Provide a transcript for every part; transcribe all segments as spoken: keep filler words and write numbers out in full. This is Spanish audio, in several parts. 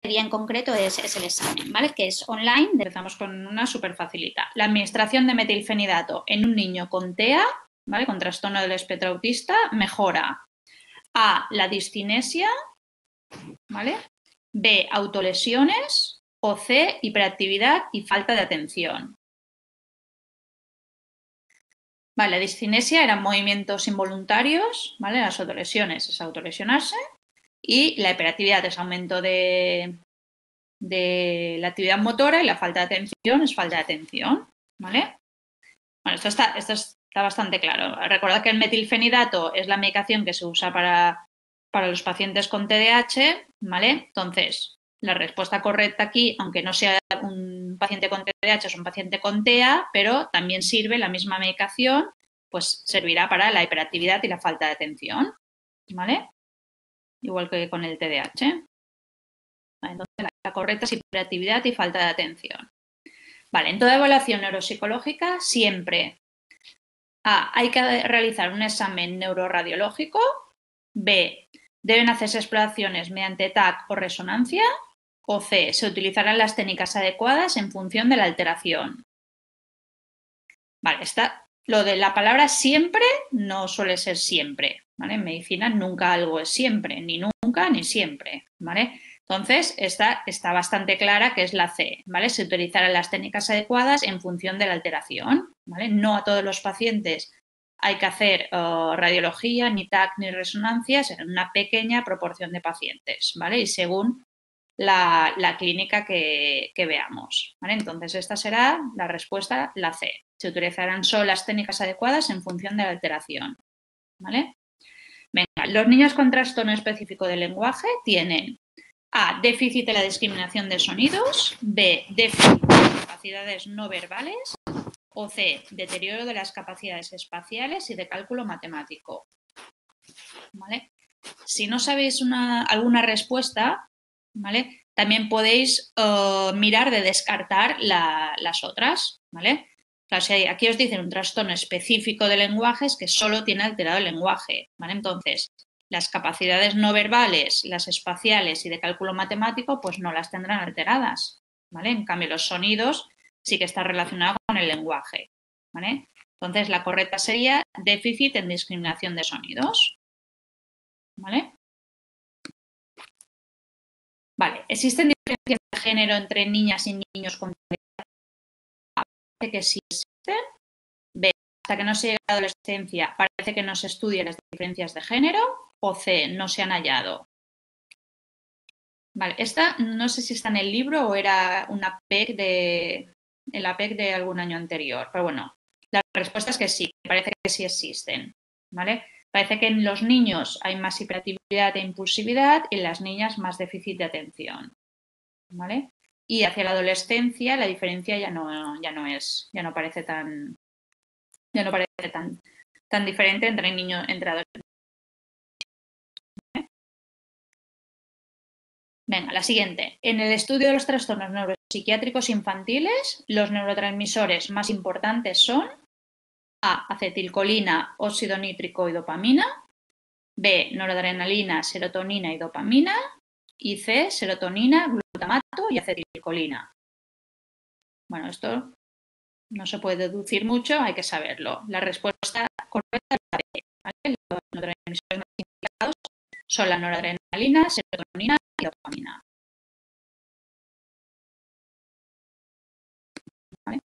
en concreto es, es el examen, ¿vale? Que es online, empezamos con una súper facilita. La administración de metilfenidato en un niño con T E A, ¿vale? Con trastorno del espectro autista, mejora A, la discinesia, ¿vale? B, autolesiones o C, hiperactividad y falta de atención. Vale, la discinesia eran movimientos involuntarios, ¿vale? Las autolesiones es autolesionarse y la hiperactividad es aumento de, de la actividad motora y la falta de atención es falta de atención, ¿vale? Bueno, esto está, esto está bastante claro. Recordad que el metilfenidato es la medicación que se usa para, para los pacientes con T D A H, ¿vale? Entonces, la respuesta correcta aquí, aunque no sea un paciente con T D A H, es un paciente con T E A, pero también sirve la misma medicación, pues servirá para la hiperactividad y la falta de atención, ¿vale? Igual que con el T D A H. Entonces, la, la correcta es hiperactividad y falta de atención. Vale, en toda evaluación neuropsicológica siempre A, hay que realizar un examen neuroradiológico. B, deben hacerse exploraciones mediante T A C o resonancia. O C, se utilizarán las técnicas adecuadas en función de la alteración. Vale, está, lo de la palabra siempre no suele ser siempre, ¿vale? En medicina nunca algo es siempre, ni nunca ni siempre, ¿vale? Entonces, esta está bastante clara que es la C, ¿vale? Se utilizarán las técnicas adecuadas en función de la alteración, ¿vale? No a todos los pacientes hay que hacer uh, radiología, ni T A C, ni resonancias en una pequeña proporción de pacientes, ¿vale? Y según la, la clínica que, que veamos, ¿vale? Entonces, esta será la respuesta, la C. Se utilizarán solo las técnicas adecuadas en función de la alteración, ¿vale? Venga, los niños con trastorno específico del lenguaje tienen A, déficit de la discriminación de sonidos, B, déficit de capacidades no verbales o C, deterioro de las capacidades espaciales y de cálculo matemático, ¿vale? Si no sabéis una, alguna respuesta, ¿vale? También podéis uh, mirar de descartar la, las otras, ¿vale? O sea, si hay, aquí os dicen un trastorno específico de lenguaje es que solo tiene alterado el lenguaje, ¿vale? Entonces, las capacidades no verbales, las espaciales y de cálculo matemático, pues no las tendrán alteradas, ¿vale? En cambio, los sonidos sí que están relacionados con el lenguaje, ¿vale? Entonces, la correcta sería déficit en discriminación de sonidos, ¿vale? Vale, ¿existen diferencias de género entre niñas y niños con T D A H? Parece que sí existen. B, hasta que no se llegue a la adolescencia, parece que no se estudian las diferencias de género. O C, no se han hallado. Vale, esta no sé si está en el libro o era una P E C de, el A P E C de algún año anterior, pero bueno, la respuesta es que sí, parece que sí existen, ¿vale? Parece que en los niños hay más hiperactividad e impulsividad y en las niñas más déficit de atención, ¿vale? Y hacia la adolescencia la diferencia ya no, ya no es, ya no parece tan, ya no parece tan, tan diferente entre niños, entre adolescentes. Venga, la siguiente. En el estudio de los trastornos neuropsiquiátricos infantiles, los neurotransmisores más importantes son A, acetilcolina, óxido nítrico y dopamina. B, noradrenalina, serotonina y dopamina. Y C, serotonina, glutamato y acetilcolina. Bueno, esto no se puede deducir mucho, hay que saberlo. La respuesta correcta es la B, ¿vale? Los neurotransmisores más implicados son la noradrenalina, serotonina y dopamina. ¿Vale?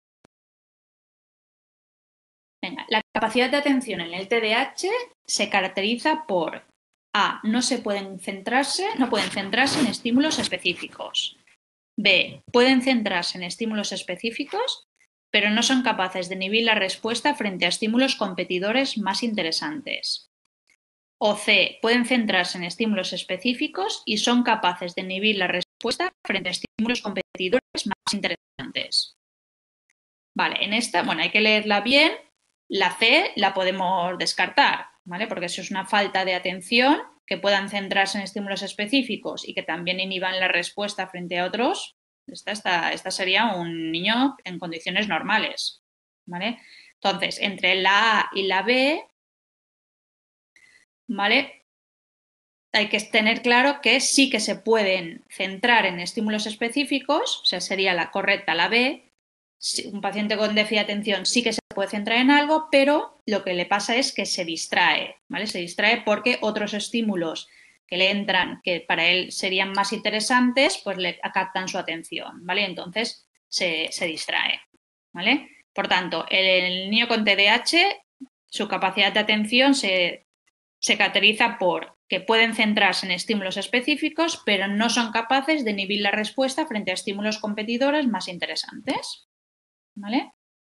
Venga, la capacidad de atención en el T D A H se caracteriza por A, no se pueden centrarse, no pueden centrarse en estímulos específicos. B, pueden centrarse en estímulos específicos, pero no son capaces de inhibir la respuesta frente a estímulos competidores más interesantes. O C, pueden centrarse en estímulos específicos y son capaces de inhibir la respuesta frente a estímulos competidores más interesantes. Vale, en esta, bueno, hay que leerla bien. La C la podemos descartar, ¿vale? Porque eso es una falta de atención, que puedan centrarse en estímulos específicos y que también inhiban la respuesta frente a otros. Esta, esta, esta sería un niño en condiciones normales, ¿vale? Entonces, entre la A y la B, ¿vale? hay que tener claro que sí que se pueden centrar en estímulos específicos, o sea, sería la correcta la B. Un paciente con déficit de atención sí que se puede centrar en algo, pero lo que le pasa es que se distrae, ¿vale? Se distrae porque otros estímulos que le entran, que para él serían más interesantes, pues le captan su atención, ¿vale? Entonces se, se distrae, ¿vale? Por tanto, el niño con T D A H, su capacidad de atención se, se caracteriza por que pueden centrarse en estímulos específicos, pero no son capaces de inhibir la respuesta frente a estímulos competidores más interesantes, ¿vale?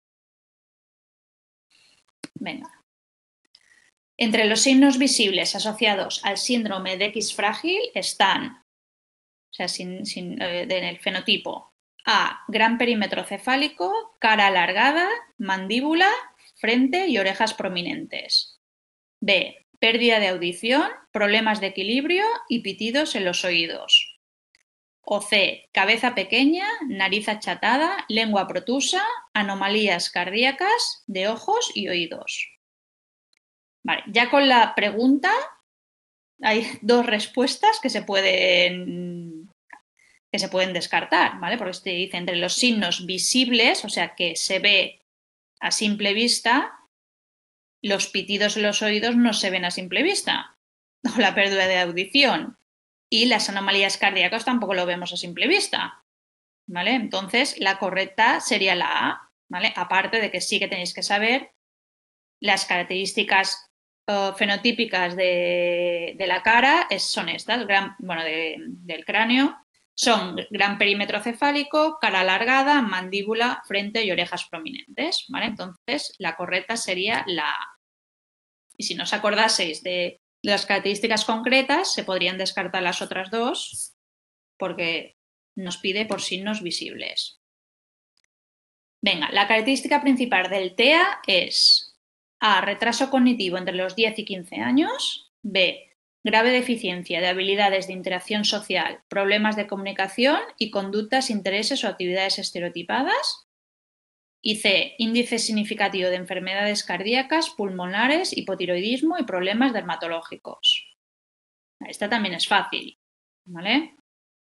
Venga. Entre los signos visibles asociados al síndrome de X frágil están, o sea, sin, sin, eh, en el fenotipo, A, gran perímetro cefálico, cara alargada, mandíbula, frente y orejas prominentes. B, pérdida de audición, problemas de equilibrio y pitidos en los oídos. O C, cabeza pequeña, nariz achatada, lengua protusa, anomalías cardíacas de ojos y oídos. Vale, ya con la pregunta hay dos respuestas que se pueden, que se pueden descartar, ¿vale? Porque se dice entre los signos visibles, o sea, que se ve a simple vista, los pitidos en los oídos no se ven a simple vista, o la pérdida de audición, y las anomalías cardíacas tampoco lo vemos a simple vista, ¿vale? Entonces, la correcta sería la A, ¿vale? Aparte de que sí que tenéis que saber las características uh, fenotípicas de, de, la cara es, son estas, gran, bueno, de, del cráneo, son gran perímetro cefálico, cara alargada, mandíbula, frente y orejas prominentes, ¿vale? Entonces, la correcta sería la A. Y si no os acordaseis de las características concretas, se podrían descartar las otras dos porque nos pide por signos visibles. Venga, la característica principal del T E A es A, retraso cognitivo entre los diez y quince años, B, grave deficiencia de habilidades de interacción social, problemas de comunicación y conductas, intereses o actividades estereotipadas, y C, índice significativo de enfermedades cardíacas, pulmonares, hipotiroidismo y problemas dermatológicos. Esta también es fácil, ¿vale?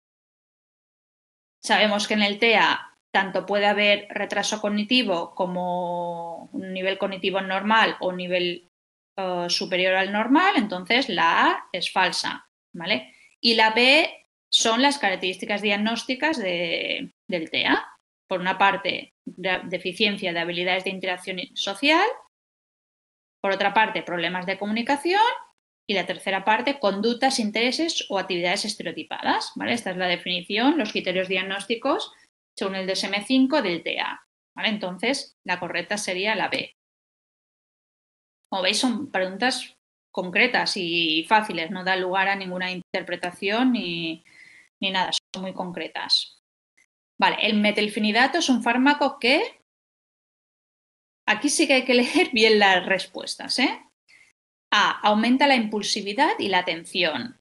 Sabemos que en el T E A tanto puede haber retraso cognitivo como un nivel cognitivo normal o un nivel uh, superior al normal, entonces la A es falsa, ¿vale? Y la B son las características diagnósticas de, del T E A. Por una parte, deficiencia de habilidades de interacción social, por otra parte, problemas de comunicación y la tercera parte, conductas, intereses o actividades estereotipadas, ¿vale? Esta es la definición, los criterios diagnósticos según el D S M cinco del T E A, ¿vale? Entonces, la correcta sería la B. Como veis, son preguntas concretas y fáciles, no dan lugar a ninguna interpretación ni, ni nada, son muy concretas. Vale, el metilfenidato es un fármaco que... Aquí sí que hay que leer bien las respuestas, ¿eh? A, aumenta la impulsividad y la atención.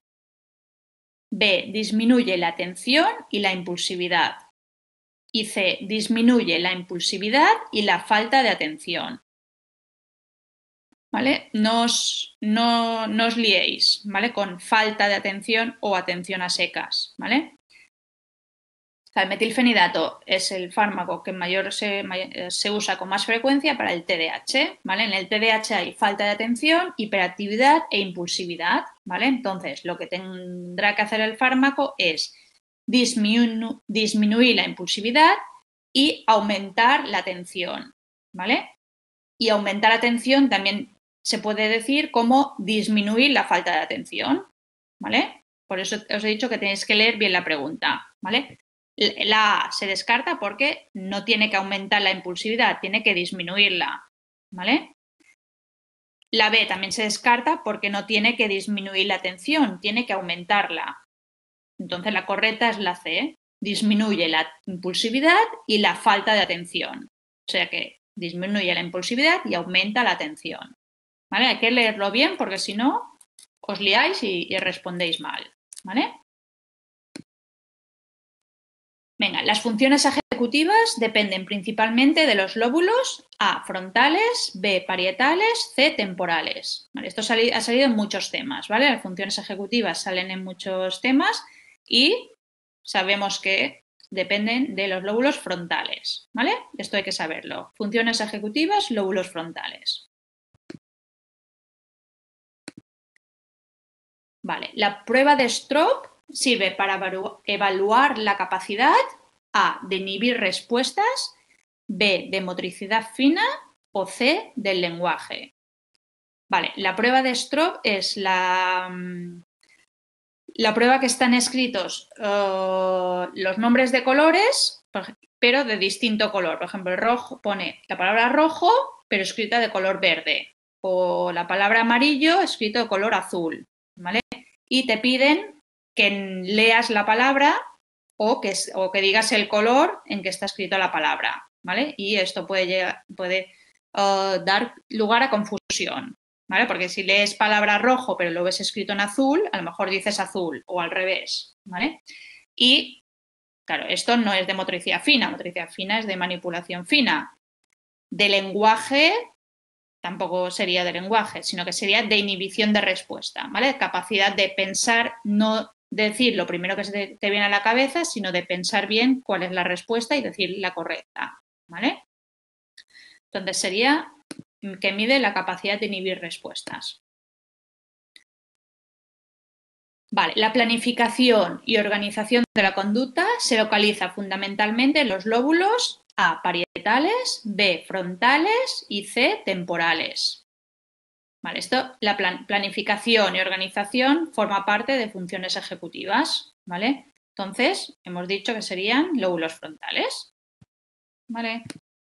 B, disminuye la atención y la impulsividad. Y C, disminuye la impulsividad y la falta de atención. ¿Vale? No os, no, no os liéis, ¿vale? Con falta de atención o atención a secas, ¿vale? El metilfenidato es el fármaco que mayor se, se usa con más frecuencia para el T D A H, ¿vale? En el T D A H hay falta de atención, hiperactividad e impulsividad, ¿vale? Entonces, lo que tendrá que hacer el fármaco es disminu disminuir la impulsividad y aumentar la atención, ¿vale? Y aumentar la atención también se puede decir como disminuir la falta de atención, ¿vale? Por eso os he dicho que tenéis que leer bien la pregunta, ¿vale? La A se descarta porque no tiene que aumentar la impulsividad, tiene que disminuirla, ¿vale? La B también se descarta porque no tiene que disminuir la atención, tiene que aumentarla. Entonces la correcta es la C, disminuye la impulsividad y la falta de atención. O sea que disminuye la impulsividad y aumenta la atención, ¿vale? Hay que leerlo bien porque si no os liáis y, y respondéis mal, ¿vale? Venga, las funciones ejecutivas dependen principalmente de los lóbulos A, frontales, B, parietales, C, temporales. Vale, esto ha salido en muchos temas, ¿vale? Las funciones ejecutivas salen en muchos temas y sabemos que dependen de los lóbulos frontales, ¿vale? Esto hay que saberlo. Funciones ejecutivas, lóbulos frontales. Vale, la prueba de Stroop sirve para evaluar la capacidad A, de inhibir respuestas, B, de motricidad fina o C, del lenguaje. Vale, la prueba de Stroop es la, la prueba que están escritos uh, los nombres de colores, pero de distinto color. Por ejemplo, el rojo pone la palabra rojo, pero escrita de color verde. O la palabra amarillo, escrito de color azul. ¿Vale? Y te piden que leas la palabra o que, o que digas el color en que está escrito la palabra, ¿vale? Y esto puede, llegar, puede uh, dar lugar a confusión, ¿vale? Porque si lees palabra rojo pero lo ves escrito en azul, a lo mejor dices azul o al revés, ¿vale? Y, claro, esto no es de motricidad fina, motricidad fina es de manipulación fina. De lenguaje tampoco sería de lenguaje, sino que sería de inhibición de respuesta, ¿vale? Capacidad de pensar, no decir lo primero que se te viene a la cabeza, sino de pensar bien cuál es la respuesta y decir la correcta, ¿vale? Entonces sería que mide la capacidad de inhibir respuestas. Vale, la planificación y organización de la conducta se localiza fundamentalmente en los lóbulos A, parietales, B, frontales y C, temporales. Vale, esto, la plan, planificación y organización forma parte de funciones ejecutivas, ¿vale? Entonces, hemos dicho que serían lóbulos frontales, ¿vale?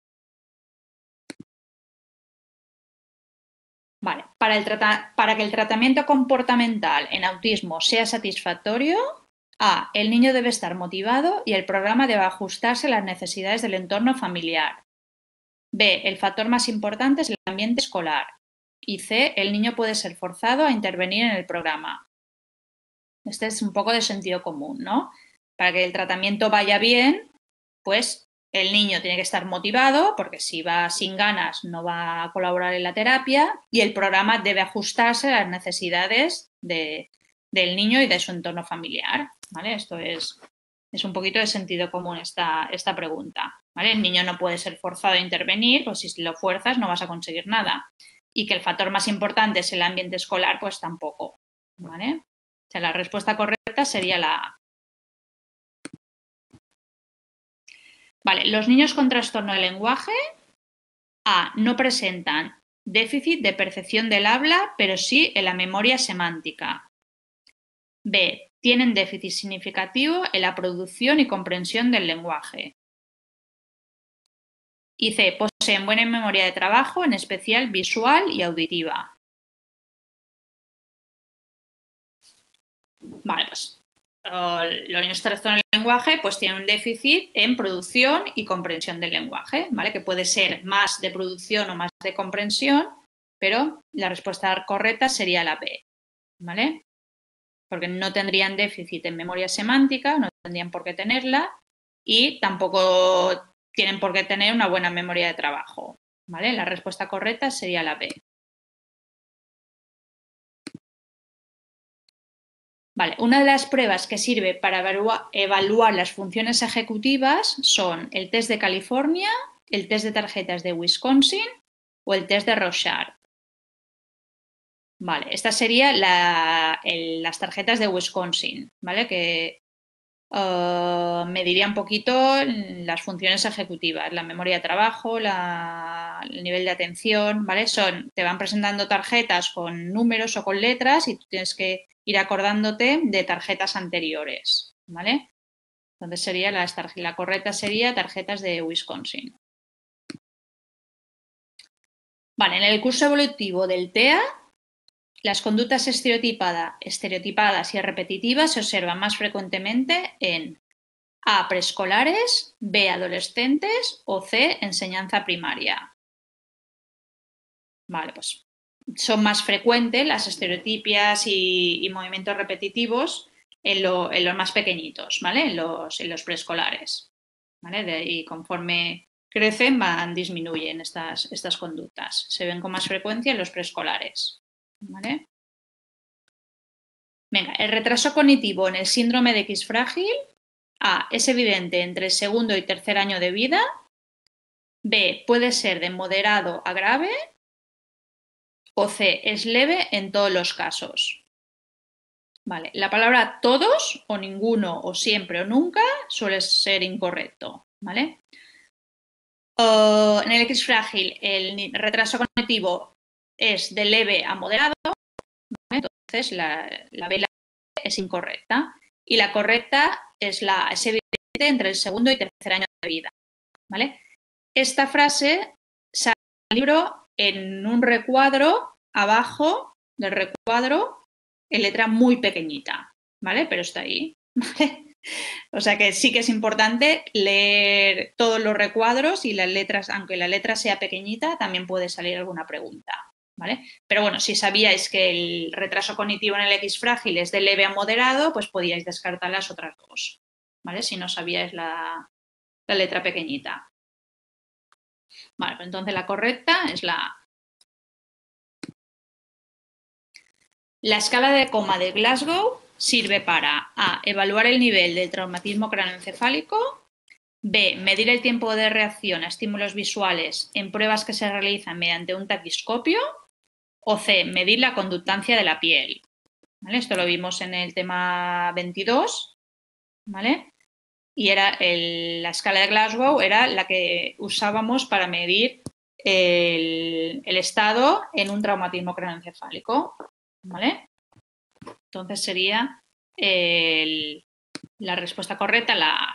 Vale, para, el trata, para que el tratamiento comportamental en autismo sea satisfactorio, A, el niño debe estar motivado y el programa debe ajustarse a las necesidades del entorno familiar. B, el factor más importante es el ambiente escolar. Y C, el niño puede ser forzado a intervenir en el programa. Este es un poco de sentido común, ¿no? Para que el tratamiento vaya bien, pues el niño tiene que estar motivado, porque si va sin ganas no va a colaborar en la terapia, y el programa debe ajustarse a las necesidades de, del niño y de su entorno familiar, ¿vale? Esto es, es un poquito de sentido común esta, esta pregunta, ¿vale? El niño no puede ser forzado a intervenir, pues si lo fuerzas no vas a conseguir nada. Y que el factor más importante es el ambiente escolar, pues tampoco, ¿vale? O sea, la respuesta correcta sería la A. Vale, los niños con trastorno de lenguaje, A, no presentan déficit de percepción del habla, pero sí en la memoria semántica. B, tienen déficit significativo en la producción y comprensión del lenguaje. Y C, poseen buena memoria de trabajo, en especial visual y auditiva. Vale, pues los niños con trastorno del lenguaje pues tienen un déficit en producción y comprensión del lenguaje, ¿vale? Que puede ser más de producción o más de comprensión, pero la respuesta correcta sería la B, ¿vale? Porque no tendrían déficit en memoria semántica, no tendrían por qué tenerla y tampoco tienen por qué tener una buena memoria de trabajo, ¿vale? La respuesta correcta sería la B. Vale, una de las pruebas que sirve para evaluar, evaluar las funciones ejecutivas son el test de California, el test de tarjetas de Wisconsin o el test de Rorschach. Vale, estas serían la, el, las tarjetas de Wisconsin, ¿vale? Que uh, mediría un poquito las funciones ejecutivas, la memoria de trabajo, la, el nivel de atención, ¿vale? Son, te van presentando tarjetas con números o con letras y tú tienes que ir acordándote de tarjetas anteriores, ¿vale? Entonces sería las la correcta sería tarjetas de Wisconsin. Vale, en el curso evolutivo del T E A, las conductas estereotipada, estereotipadas y repetitivas se observan más frecuentemente en A, preescolares, B, adolescentes o C, enseñanza primaria. Vale, pues son más frecuentes las estereotipias y, y movimientos repetitivos en, lo, en los más pequeñitos, ¿vale? En los, en los preescolares, ¿vale? De, y conforme crecen van, disminuyen estas, estas conductas. Se ven con más frecuencia en los preescolares, ¿vale? Venga, el retraso cognitivo en el síndrome de X frágil, A, es evidente entre el segundo y tercer año de vida, B, puede ser de moderado a grave, o C, es leve en todos los casos. Vale, la palabra todos o ninguno o siempre o nunca suele ser incorrecto, ¿vale? Uh, en el X frágil el retraso cognitivo es de leve a moderado, ¿vale? Entonces la, la B es incorrecta y la correcta es la es evidente entre el segundo y tercer año de vida, ¿vale? Esta frase sale del libro en un recuadro abajo del recuadro en letra muy pequeñita, ¿vale? Pero está ahí, ¿vale? O sea que sí que es importante leer todos los recuadros y las letras, aunque la letra sea pequeñita, también puede salir alguna pregunta, ¿vale? Pero bueno, si sabíais que el retraso cognitivo en el X frágil es de leve a moderado, pues podíais descartar las otras dos, ¿vale? Si no sabíais la, la letra pequeñita. Vale, pues entonces la correcta es la A. La escala de coma de Glasgow sirve para A, evaluar el nivel del traumatismo craneoencefálico, B, medir el tiempo de reacción a estímulos visuales en pruebas que se realizan mediante un taquiscopio, o C, medir la conductancia de la piel. ¿Vale? Esto lo vimos en el tema veintidós, ¿vale? Y era el, la escala de Glasgow era la que usábamos para medir el, el estado en un traumatismo craneoencefálico, ¿vale? Entonces sería el, la respuesta correcta la A.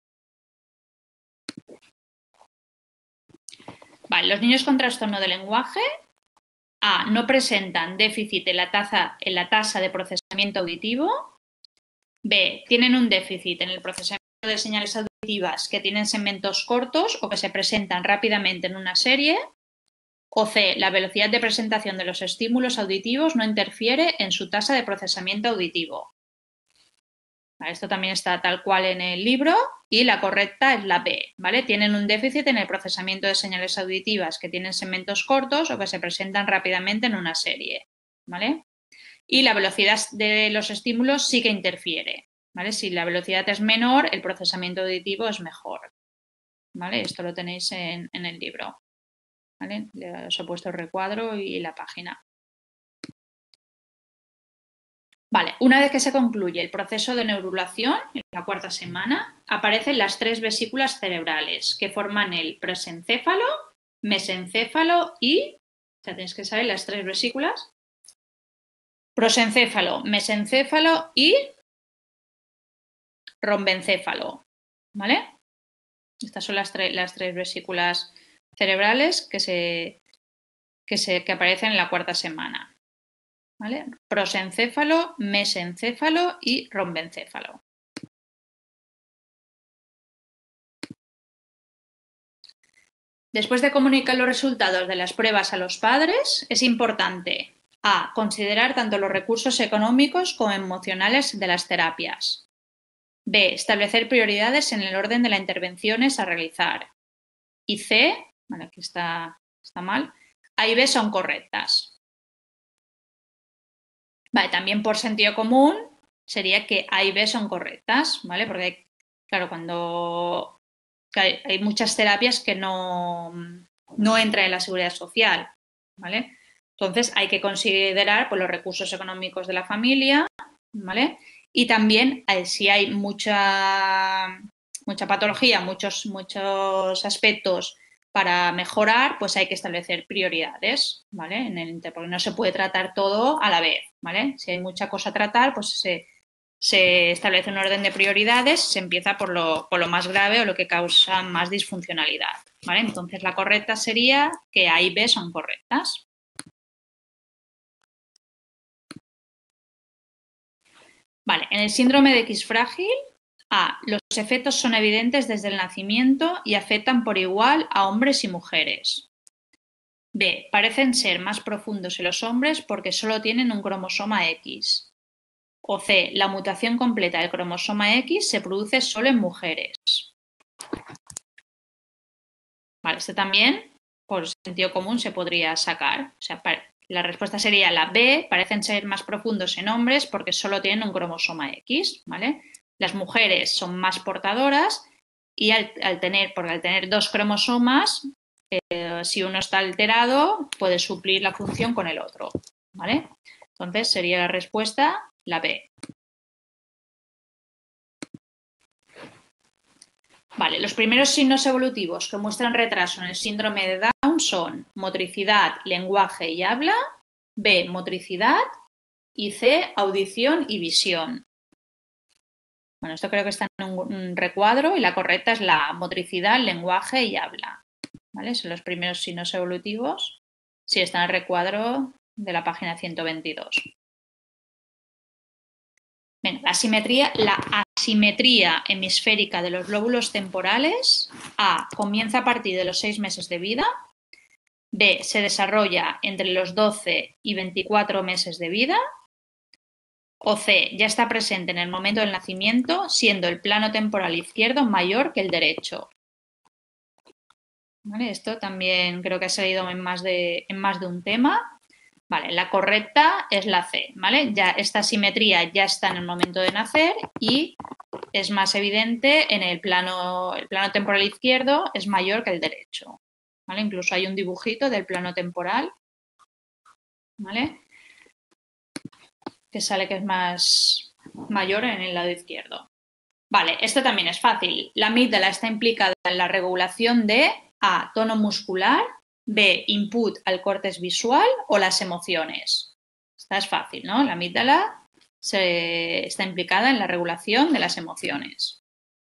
Vale, los niños con trastorno de lenguaje A, no presentan déficit en la, taza, en la tasa de procesamiento auditivo. B, tienen un déficit en el procesamiento de señales auditivas que tienen segmentos cortos o que se presentan rápidamente en una serie. O C, la velocidad de presentación de los estímulos auditivos no interfiere en su tasa de procesamiento auditivo. Vale, esto también está tal cual en el libro y la correcta es la B, ¿vale? Tienen un déficit en el procesamiento de señales auditivas que tienen segmentos cortos o que se presentan rápidamente en una serie, ¿vale? Y la velocidad de los estímulos sí que interfiere, ¿vale? Si la velocidad es menor, el procesamiento auditivo es mejor, ¿vale? Esto lo tenéis en, en el libro, ¿vale? Os he puesto el recuadro y la página. Vale, una vez que se concluye el proceso de neurulación, en la cuarta semana, aparecen las tres vesículas cerebrales que forman el prosencéfalo, mesencéfalo y, ya tenéis que saber las tres vesículas, prosencéfalo, mesencéfalo y rombencéfalo, ¿vale? Estas son las, las tres vesículas cerebrales que, se, que, se, que aparecen en la cuarta semana. ¿Vale? Prosencéfalo, mesencéfalo y rombencéfalo. Después de comunicar los resultados de las pruebas a los padres, es importante A, considerar tanto los recursos económicos como emocionales de las terapias. B, establecer prioridades en el orden de las intervenciones a realizar. Y C, bueno, aquí está, está mal, A y B son correctas. Vale, también por sentido común sería que A y B son correctas, ¿vale? Porque, claro, cuando hay, hay muchas terapias que no, no entran en la seguridad social, ¿vale? Entonces hay que considerar pues, los recursos económicos de la familia, ¿vale? Y también eh, si hay mucha, mucha patología, muchos, muchos aspectos para mejorar, pues hay que establecer prioridades, ¿vale? En el, porque no se puede tratar todo a la vez, ¿vale? Si hay mucha cosa a tratar, pues se, se establece un orden de prioridades, se empieza por lo, por lo más grave o lo que causa más disfuncionalidad, ¿vale? Entonces la correcta sería que A y B son correctas. Vale, en el síndrome de X frágil, A, los efectos son evidentes desde el nacimiento y afectan por igual a hombres y mujeres. B, parecen ser más profundos en los hombres porque solo tienen un cromosoma X. O C, la mutación completa del cromosoma X se produce solo en mujeres. Vale, este también, por sentido común, se podría sacar. O sea, la respuesta sería la B, parecen ser más profundos en hombres porque solo tienen un cromosoma X, ¿vale? Las mujeres son más portadoras y al, al tener, porque al tener dos cromosomas, eh, si uno está alterado, puede suplir la función con el otro, ¿vale? Entonces sería la respuesta la B. Vale, los primeros signos evolutivos que muestran retraso en el síndrome de Down son motricidad, lenguaje y habla, B, motricidad y C, audición y visión. Bueno, esto creo que está en un, un recuadro y la correcta es la motricidad, lenguaje y habla. ¿Vale? Son los primeros signos evolutivos. Sí, está en el recuadro de la página ciento veintidós. Bien, la asimetría, la asimetría hemisférica de los lóbulos temporales. A, comienza a partir de los seis meses de vida. B, se desarrolla entre los doce y veinticuatro meses de vida. O C, ya está presente en el momento del nacimiento, siendo el plano temporal izquierdo mayor que el derecho. ¿Vale? Esto también creo que ha salido en más de, en más de un tema. Vale, la correcta es la C, ¿vale? Ya esta simetría ya está en el momento de nacer y es más evidente en el plano, el plano temporal izquierdo es mayor que el derecho, ¿vale? Incluso hay un dibujito del plano temporal, ¿vale? Que sale que es más mayor en el lado izquierdo. Vale, esto también es fácil. La amígdala está implicada en la regulación de A, tono muscular, B, input al córtex visual o las emociones. Esta es fácil, ¿no? La amígdala se, está implicada en la regulación de las emociones.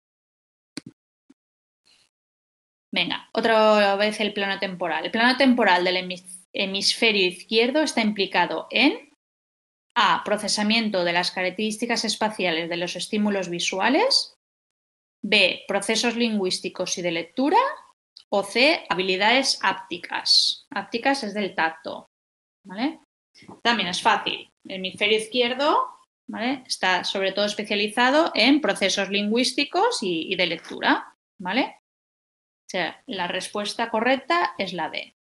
Venga, otra vez el plano temporal. El plano temporal del hemisferio izquierdo está implicado en A, procesamiento de las características espaciales de los estímulos visuales, B, procesos lingüísticos y de lectura, o C, habilidades ápticas. Ápticas es del tacto, ¿vale? También es fácil. El hemisferio izquierdo, ¿vale? Está sobre todo especializado en procesos lingüísticos y, y de lectura, ¿vale? O sea, la respuesta correcta es la D.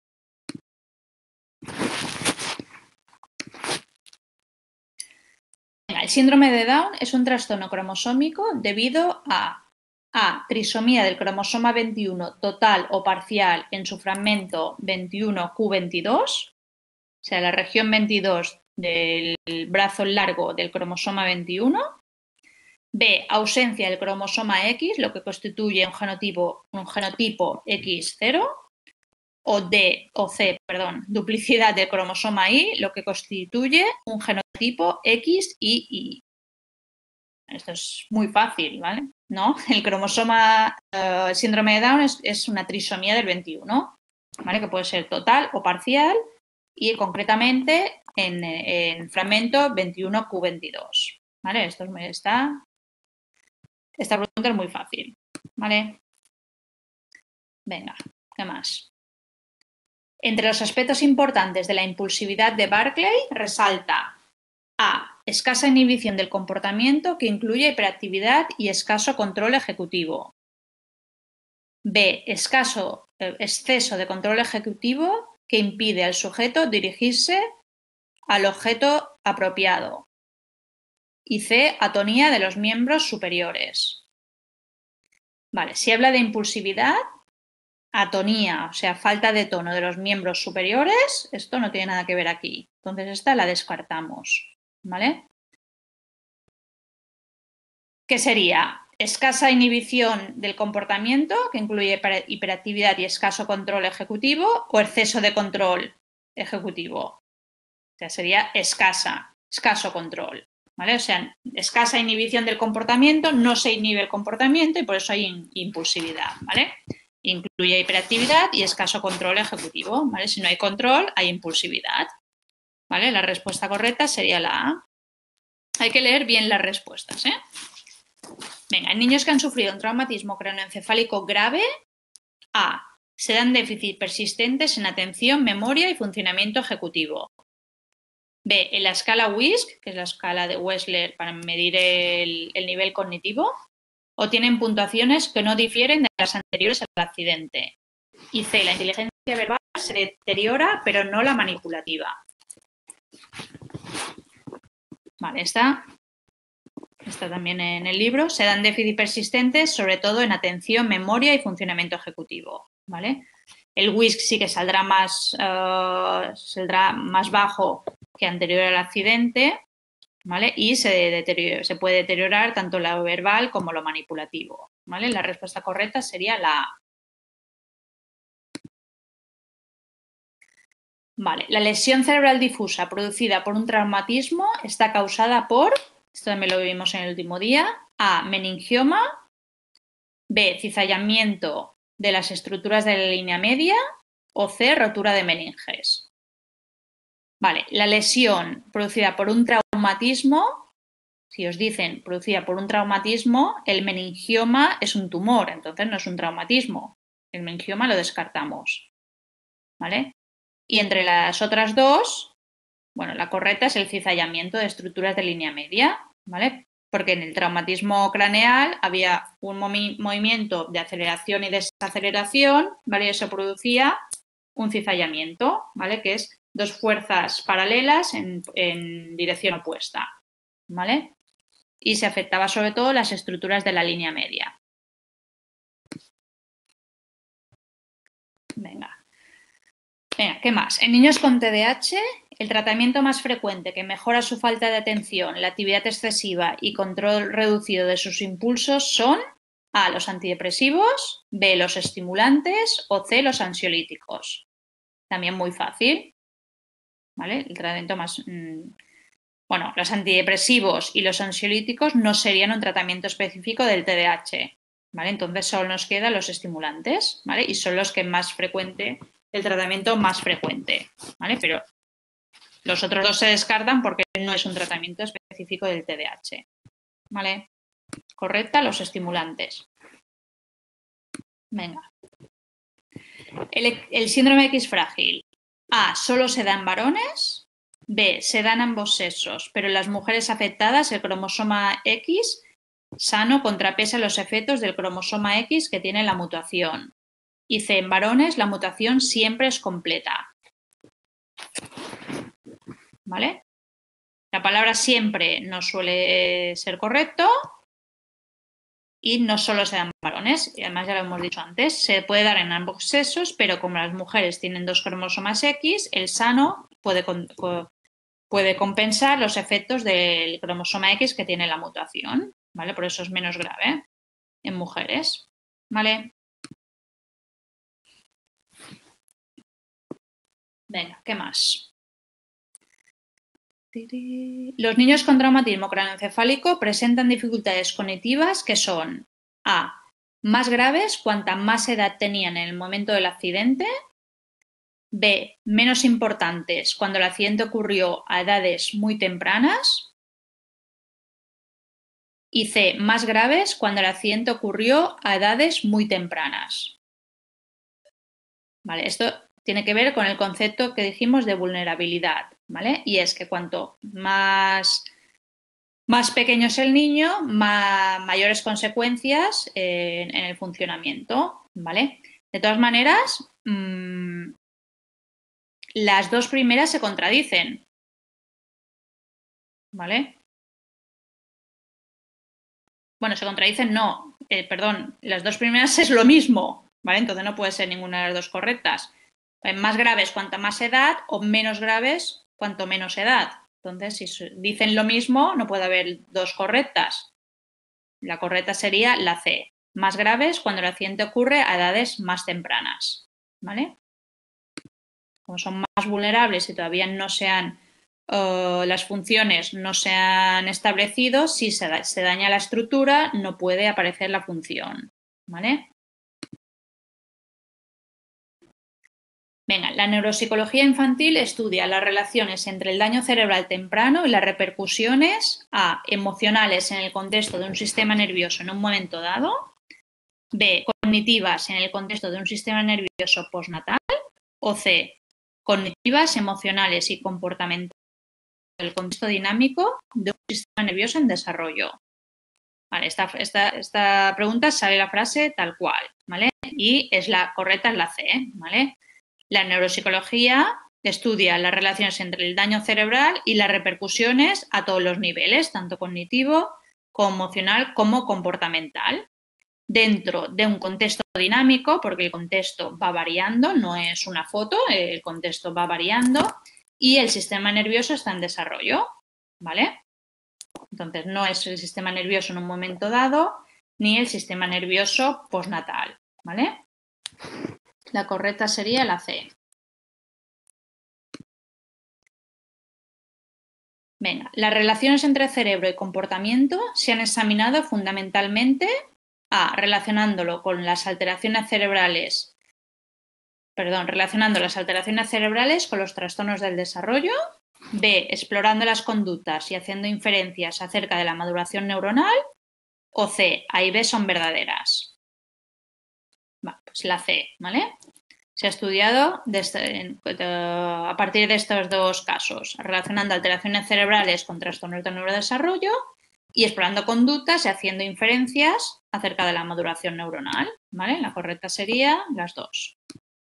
El síndrome de Down es un trastorno cromosómico debido a A, trisomía del cromosoma veintiuno total o parcial en su fragmento veintiuno q veintidós, o sea, la región veintidós del brazo largo del cromosoma veintiuno. B, ausencia del cromosoma X, lo que constituye un genotipo, un genotipo equis cero. O D, o C, perdón, duplicidad del cromosoma Y, lo que constituye un genotipo equis y Y. Esto es muy fácil, ¿vale? ¿No? El cromosoma, uh, el síndrome de Down es, es una trisomía del veintiuno, ¿vale? Que puede ser total o parcial y concretamente en, en fragmento veintiuno q veintidós, ¿vale? Esto está, esta pregunta es muy fácil, ¿vale? Venga, ¿qué más? Entre los aspectos importantes de la impulsividad de Barclay resalta A, escasa inhibición del comportamiento que incluye hiperactividad y escaso control ejecutivo. B, escaso eh, exceso de control ejecutivo que impide al sujeto dirigirse al objeto apropiado. Y C, atonía de los miembros superiores. Vale, si habla de impulsividad, atonía, o sea, falta de tono de los miembros superiores, esto no tiene nada que ver aquí. Entonces esta la descartamos. ¿Vale? ¿Qué sería? Escasa inhibición del comportamiento, que incluye hiperactividad y escaso control ejecutivo, o exceso de control ejecutivo. O sea, sería escasa, escaso control. ¿Vale? O sea, escasa inhibición del comportamiento, no se inhibe el comportamiento y por eso hay impulsividad. ¿Vale? Incluye hiperactividad y escaso control ejecutivo. ¿Vale? Si no hay control, hay impulsividad. ¿Vale? La respuesta correcta sería la A. Hay que leer bien las respuestas, ¿eh? Venga, en niños que han sufrido un traumatismo craneoencefálico grave, A, se dan déficits persistentes en atención, memoria y funcionamiento ejecutivo. B, en la escala W I S C, que es la escala de Wechsler para medir el, el nivel cognitivo, o tienen puntuaciones que no difieren de las anteriores al accidente. Y C, la inteligencia verbal se deteriora, pero no la manipulativa. Vale, esta, esta también en el libro. Se dan déficits persistentes, sobre todo en atención, memoria y funcionamiento ejecutivo. ¿Vale? El W I S C sí que saldrá más, uh, saldrá más bajo que anterior al accidente, ¿vale? Y se, se puede deteriorar tanto lo verbal como lo manipulativo, ¿vale? La respuesta correcta sería la A. Vale, la lesión cerebral difusa producida por un traumatismo está causada por, esto también lo vimos en el último día, A, meningioma, B, cizallamiento de las estructuras de la línea media o C, rotura de meninges. Vale, la lesión producida por un traumatismo, si os dicen producida por un traumatismo, el meningioma es un tumor, entonces no es un traumatismo. El meningioma lo descartamos. ¿Vale? Y entre las otras dos, bueno, la correcta es el cizallamiento de estructuras de línea media, ¿vale? Porque en el traumatismo craneal había un movi movimiento de aceleración y desaceleración, ¿vale? Y eso producía un cizallamiento, ¿vale? Que es dos fuerzas paralelas en, en dirección opuesta, ¿vale? Y se afectaba sobre todo las estructuras de la línea media. Venga. Venga, ¿qué más? En niños con T D A H, el tratamiento más frecuente que mejora su falta de atención, la actividad excesiva y control reducido de sus impulsos son A, los antidepresivos, B, los estimulantes o C, los ansiolíticos. También muy fácil, ¿vale? El tratamiento más... Mmm, bueno, los antidepresivos y los ansiolíticos no serían un tratamiento específico del T D A H, ¿vale? Entonces solo nos quedan los estimulantes, ¿vale? Y son los que más frecuente... el tratamiento más frecuente, ¿vale? Pero los otros dos se descartan porque no es un tratamiento específico del T D A H, ¿vale? Correcta, los estimulantes. Venga. El, el síndrome X frágil. A, solo se da en varones. B, se da en ambos sexos, pero en las mujeres afectadas el cromosoma X sano contrapesa los efectos del cromosoma X que tiene la mutación. Y C, en varones la mutación siempre es completa. ¿Vale? La palabra siempre no suele ser correcto y no solo se dan varones, y además ya lo hemos dicho antes, se puede dar en ambos sexos, pero como las mujeres tienen dos cromosomas X, el sano puede, puede compensar los efectos del cromosoma X que tiene la mutación, ¿vale? Por eso es menos grave en mujeres, ¿vale? Venga, ¿qué más? Los niños con traumatismo craneoencefálico presentan dificultades cognitivas que son A, más graves cuanta más edad tenían en el momento del accidente, B, menos importantes cuando el accidente ocurrió a edades muy tempranas y C, más graves cuando el accidente ocurrió a edades muy tempranas. Vale, esto tiene que ver con el concepto que dijimos de vulnerabilidad, ¿vale? Y es que cuanto más, más pequeño es el niño, más, mayores consecuencias eh, en el funcionamiento, ¿vale? De todas maneras, mmm, las dos primeras se contradicen, ¿vale? Bueno, se contradicen, no, eh, perdón, las dos primeras es lo mismo, ¿vale? Entonces no puede ser ninguna de las dos correctas. Más graves cuanta más edad o menos graves cuanto menos edad. Entonces, si dicen lo mismo, no puede haber dos correctas. La correcta sería la C. Más graves cuando el accidente ocurre a edades más tempranas. ¿Vale? Como son más vulnerables y todavía no se han, uh, las funciones no se han establecido, si se, da, se daña la estructura, no puede aparecer la función. ¿Vale? Venga, la neuropsicología infantil estudia las relaciones entre el daño cerebral temprano y las repercusiones A, emocionales en el contexto de un sistema nervioso en un momento dado, B, cognitivas en el contexto de un sistema nervioso postnatal o C, cognitivas, emocionales y comportamentales del contexto dinámico de un sistema nervioso en desarrollo. Vale, esta, esta, esta pregunta sale la frase tal cual, ¿vale? Y es la correcta, es la C, ¿vale? La neuropsicología estudia las relaciones entre el daño cerebral y las repercusiones a todos los niveles, tanto cognitivo como emocional como comportamental, dentro de un contexto dinámico, porque el contexto va variando, no es una foto, el contexto va variando y el sistema nervioso está en desarrollo, ¿vale? Entonces, no es el sistema nervioso en un momento dado ni el sistema nervioso postnatal, ¿vale? La correcta sería la C. Venga, las relaciones entre cerebro y comportamiento se han examinado fundamentalmente A, relacionándolo con las alteraciones cerebrales, perdón, relacionando las alteraciones cerebrales con los trastornos del desarrollo, B, explorando las conductas y haciendo inferencias acerca de la maduración neuronal, o C, A y B son verdaderas. Bueno, pues la C, ¿vale? Se ha estudiado desde, a partir de estos dos casos, relacionando alteraciones cerebrales con trastornos del neurodesarrollo y explorando conductas y haciendo inferencias acerca de la maduración neuronal, ¿vale? La correcta sería las dos.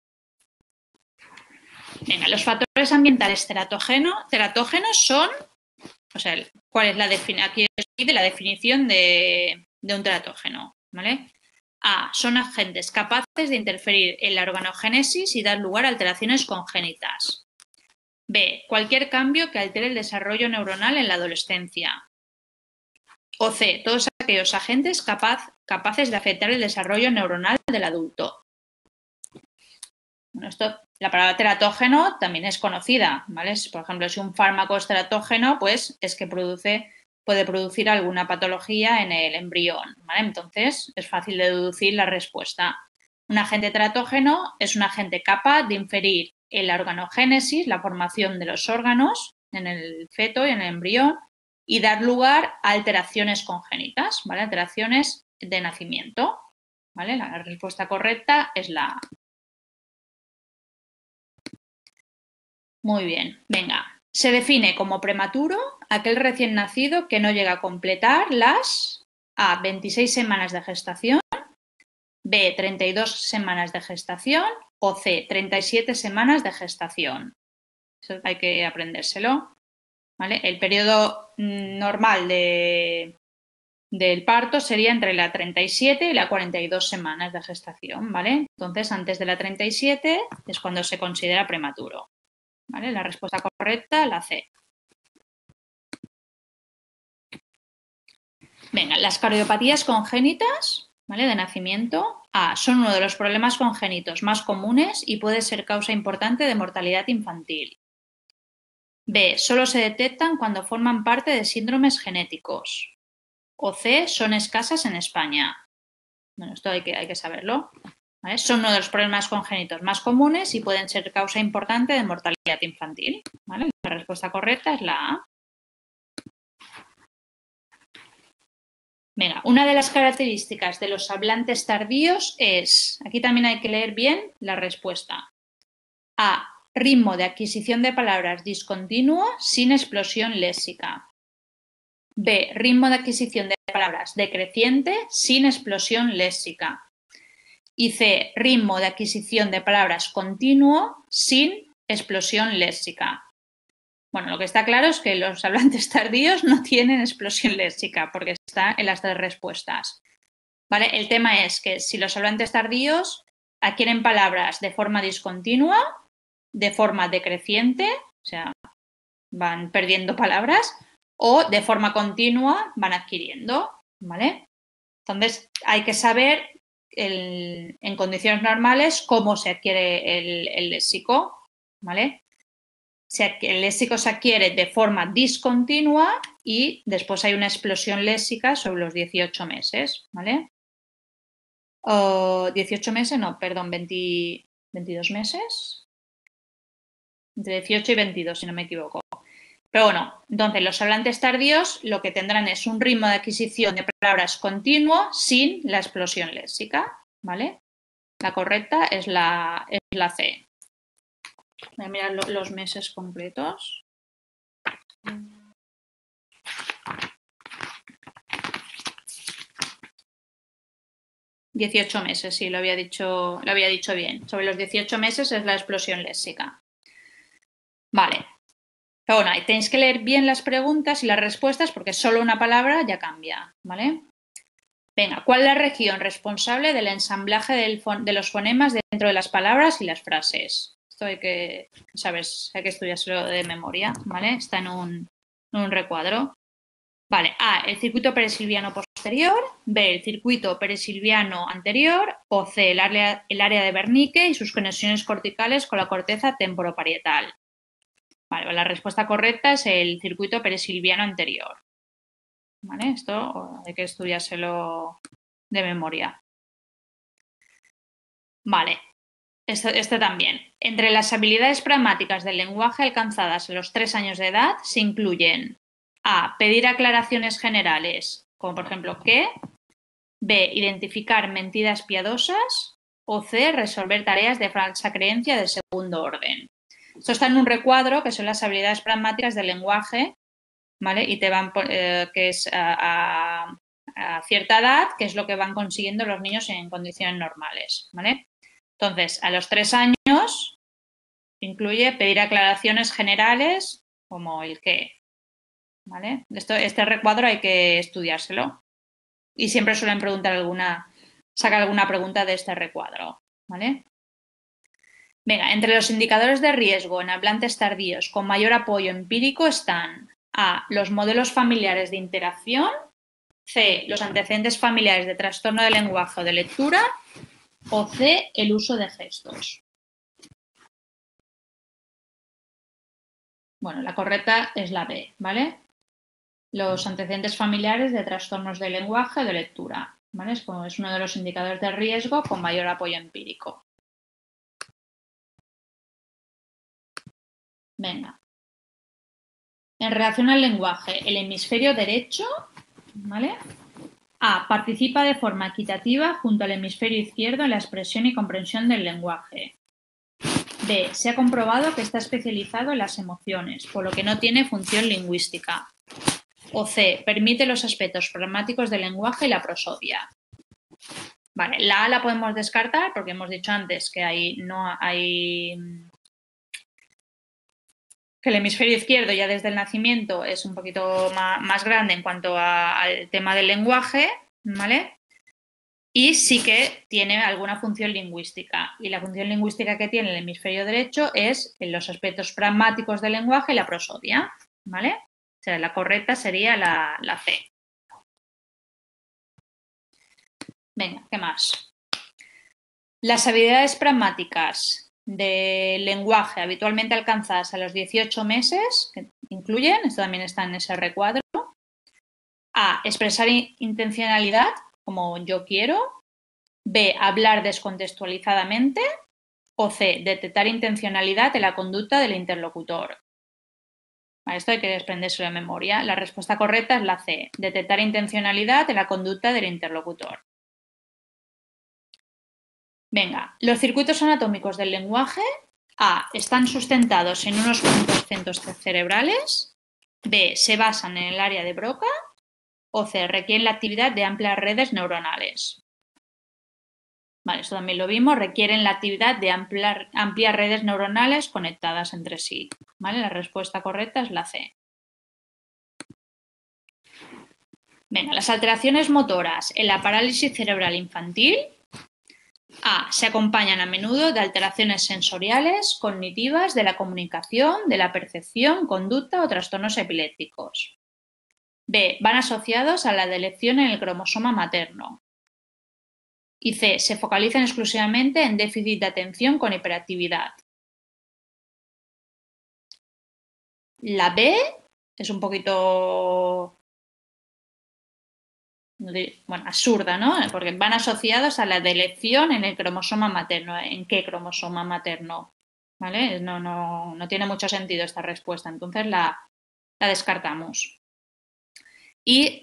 Venga, los factores ambientales teratógenos, teratógenos son, o sea, ¿cuál es la definición? Aquí de la definición de, de un teratógeno, ¿vale? A. Son agentes capaces de interferir en la organogénesis y dar lugar a alteraciones congénitas. B. Cualquier cambio que altere el desarrollo neuronal en la adolescencia. O C. Todos aquellos agentes capaz, capaces de afectar el desarrollo neuronal del adulto. Bueno, esto, la palabra teratógeno también es conocida, ¿vale? Por ejemplo, si un fármaco es teratógeno, pues es que produce, puede producir alguna patología en el embrión, ¿vale? Entonces, es fácil de deducir la respuesta. Un agente teratógeno es un agente capaz de inferir en la organogénesis, la formación de los órganos en el feto y en el embrión, y dar lugar a alteraciones congénitas, ¿vale? Alteraciones de nacimiento, ¿vale? La respuesta correcta es la A. Muy bien, venga. Se define como prematuro aquel recién nacido que no llega a completar las A. veintiséis semanas de gestación, B. treinta y dos semanas de gestación o C. treinta y siete semanas de gestación. Eso hay que aprendérselo, ¿vale? El periodo normal de, del parto sería entre la treinta y siete y la cuarenta y dos semanas de gestación, ¿vale? Entonces, antes de la treinta y siete es cuando se considera prematuro. ¿Vale? La respuesta correcta, la C. Venga, las cardiopatías congénitas, ¿vale? De nacimiento, A, son uno de los problemas congénitos más comunes y puede ser causa importante de mortalidad infantil. B, solo se detectan cuando forman parte de síndromes genéticos. O C, son escasas en España. Bueno, esto hay que, hay que saberlo. ¿Vale? Son uno de los problemas congénitos más comunes y pueden ser causa importante de mortalidad infantil, ¿vale? La respuesta correcta es la A. Venga, una de las características de los hablantes tardíos es, aquí también hay que leer bien la respuesta. A, ritmo de adquisición de palabras discontinuo sin explosión léxica. B, ritmo de adquisición de palabras decreciente sin explosión léxica. Y C, ritmo de adquisición de palabras continuo sin explosión léxica. Bueno, lo que está claro es que los hablantes tardíos no tienen explosión léxica porque está en las tres respuestas. ¿Vale? El tema es que si los hablantes tardíos adquieren palabras de forma discontinua, de forma decreciente, o sea, van perdiendo palabras, o de forma continua van adquiriendo, ¿vale? Entonces, hay que saber el, en condiciones normales cómo se adquiere el, el léxico, ¿vale? El léxico se adquiere de forma discontinua y después hay una explosión léxica sobre los dieciocho meses, ¿vale? O dieciocho meses, no, perdón, veinte, veintidós meses. Entre dieciocho y veintidós, si no me equivoco. Pero bueno, entonces los hablantes tardíos lo que tendrán es un ritmo de adquisición de palabras continuo sin la explosión léxica, ¿vale? La correcta es la, es la C. Voy a mirar lo, los meses completos. dieciocho meses, sí, lo había dicho, lo había dicho bien. Sobre los dieciocho meses es la explosión léxica. Vale. Pero bueno, tenéis que leer bien las preguntas y las respuestas porque solo una palabra ya cambia, ¿vale? Venga, ¿cuál es la región responsable del ensamblaje del de los fonemas dentro de las palabras y las frases? Esto hay que saber, hay que estudiárselo de memoria, ¿vale? Está en un, en un recuadro. Vale, A, el circuito peresilviano posterior, B, el circuito peresilviano anterior o C, el área, el área de Wernicke y sus conexiones corticales con la corteza temporoparietal. Vale, la respuesta correcta es el circuito peresilviano anterior. ¿Vale? Esto hay que estudiárselo de memoria. Vale, esto, esto también. Entre las habilidades pragmáticas del lenguaje alcanzadas a los tres años de edad se incluyen A, pedir aclaraciones generales, como por ejemplo ¿qué? B, identificar mentiras piadosas o C, resolver tareas de falsa creencia de segundo orden. Esto está en un recuadro que son las habilidades pragmáticas del lenguaje, ¿vale? Y te van, eh, que es a, a, a cierta edad, que es lo que van consiguiendo los niños en condiciones normales, ¿vale? Entonces, a los tres años incluye pedir aclaraciones generales como el qué, ¿vale? Esto, este recuadro hay que estudiárselo y siempre suelen preguntar alguna, sacar alguna pregunta de este recuadro, ¿vale? Venga, entre los indicadores de riesgo en hablantes tardíos con mayor apoyo empírico están A, los modelos familiares de interacción, C, los antecedentes familiares de trastorno de lenguaje o de lectura o C, el uso de gestos. Bueno, la correcta es la B, ¿vale? Los antecedentes familiares de trastornos de lenguaje o de lectura, ¿vale? Es, como, es uno de los indicadores de riesgo con mayor apoyo empírico. Venga. En relación al lenguaje, el hemisferio derecho, ¿vale? A. Participa de forma equitativa junto al hemisferio izquierdo en la expresión y comprensión del lenguaje. B. Se ha comprobado que está especializado en las emociones, por lo que no tiene función lingüística. O C. Permite los aspectos pragmáticos del lenguaje y la prosodia. Vale, la A la podemos descartar porque hemos dicho antes que hay, no hay que el hemisferio izquierdo ya desde el nacimiento es un poquito más, más grande en cuanto a, al tema del lenguaje, ¿vale? Y sí que tiene alguna función lingüística. Y la función lingüística que tiene el hemisferio derecho es en los aspectos pragmáticos del lenguaje y la prosodia, ¿vale? O sea, la correcta sería la, la C. Venga, ¿qué más? Las habilidades pragmáticas del lenguaje habitualmente alcanzadas a los dieciocho meses, que incluyen, esto también está en ese recuadro, A, expresar intencionalidad, como yo quiero, B, hablar descontextualizadamente o C, detectar intencionalidad en la conducta del interlocutor. A esto hay que desprenderse de memoria. La respuesta correcta es la C, detectar intencionalidad en la conducta del interlocutor. Venga, los circuitos anatómicos del lenguaje A, están sustentados en unos cuantos centros cerebrales, B, se basan en el área de Broca o C, requieren la actividad de amplias redes neuronales. Vale, esto también lo vimos, requieren la actividad de ampliar, amplias redes neuronales conectadas entre sí. ¿Vale? La respuesta correcta es la C. Venga, las alteraciones motoras en la parálisis cerebral infantil A. Se acompañan a menudo de alteraciones sensoriales, cognitivas, de la comunicación, de la percepción, conducta o trastornos epilépticos. B. Van asociados a la delección en el cromosoma materno. Y C. Se focalizan exclusivamente en déficit de atención con hiperactividad. La B es un poquito, bueno, absurda, ¿no? Porque van asociados a la delección en el cromosoma materno. ¿En qué cromosoma materno? ¿Vale? No, no, no tiene mucho sentido esta respuesta, entonces la, la descartamos. Y,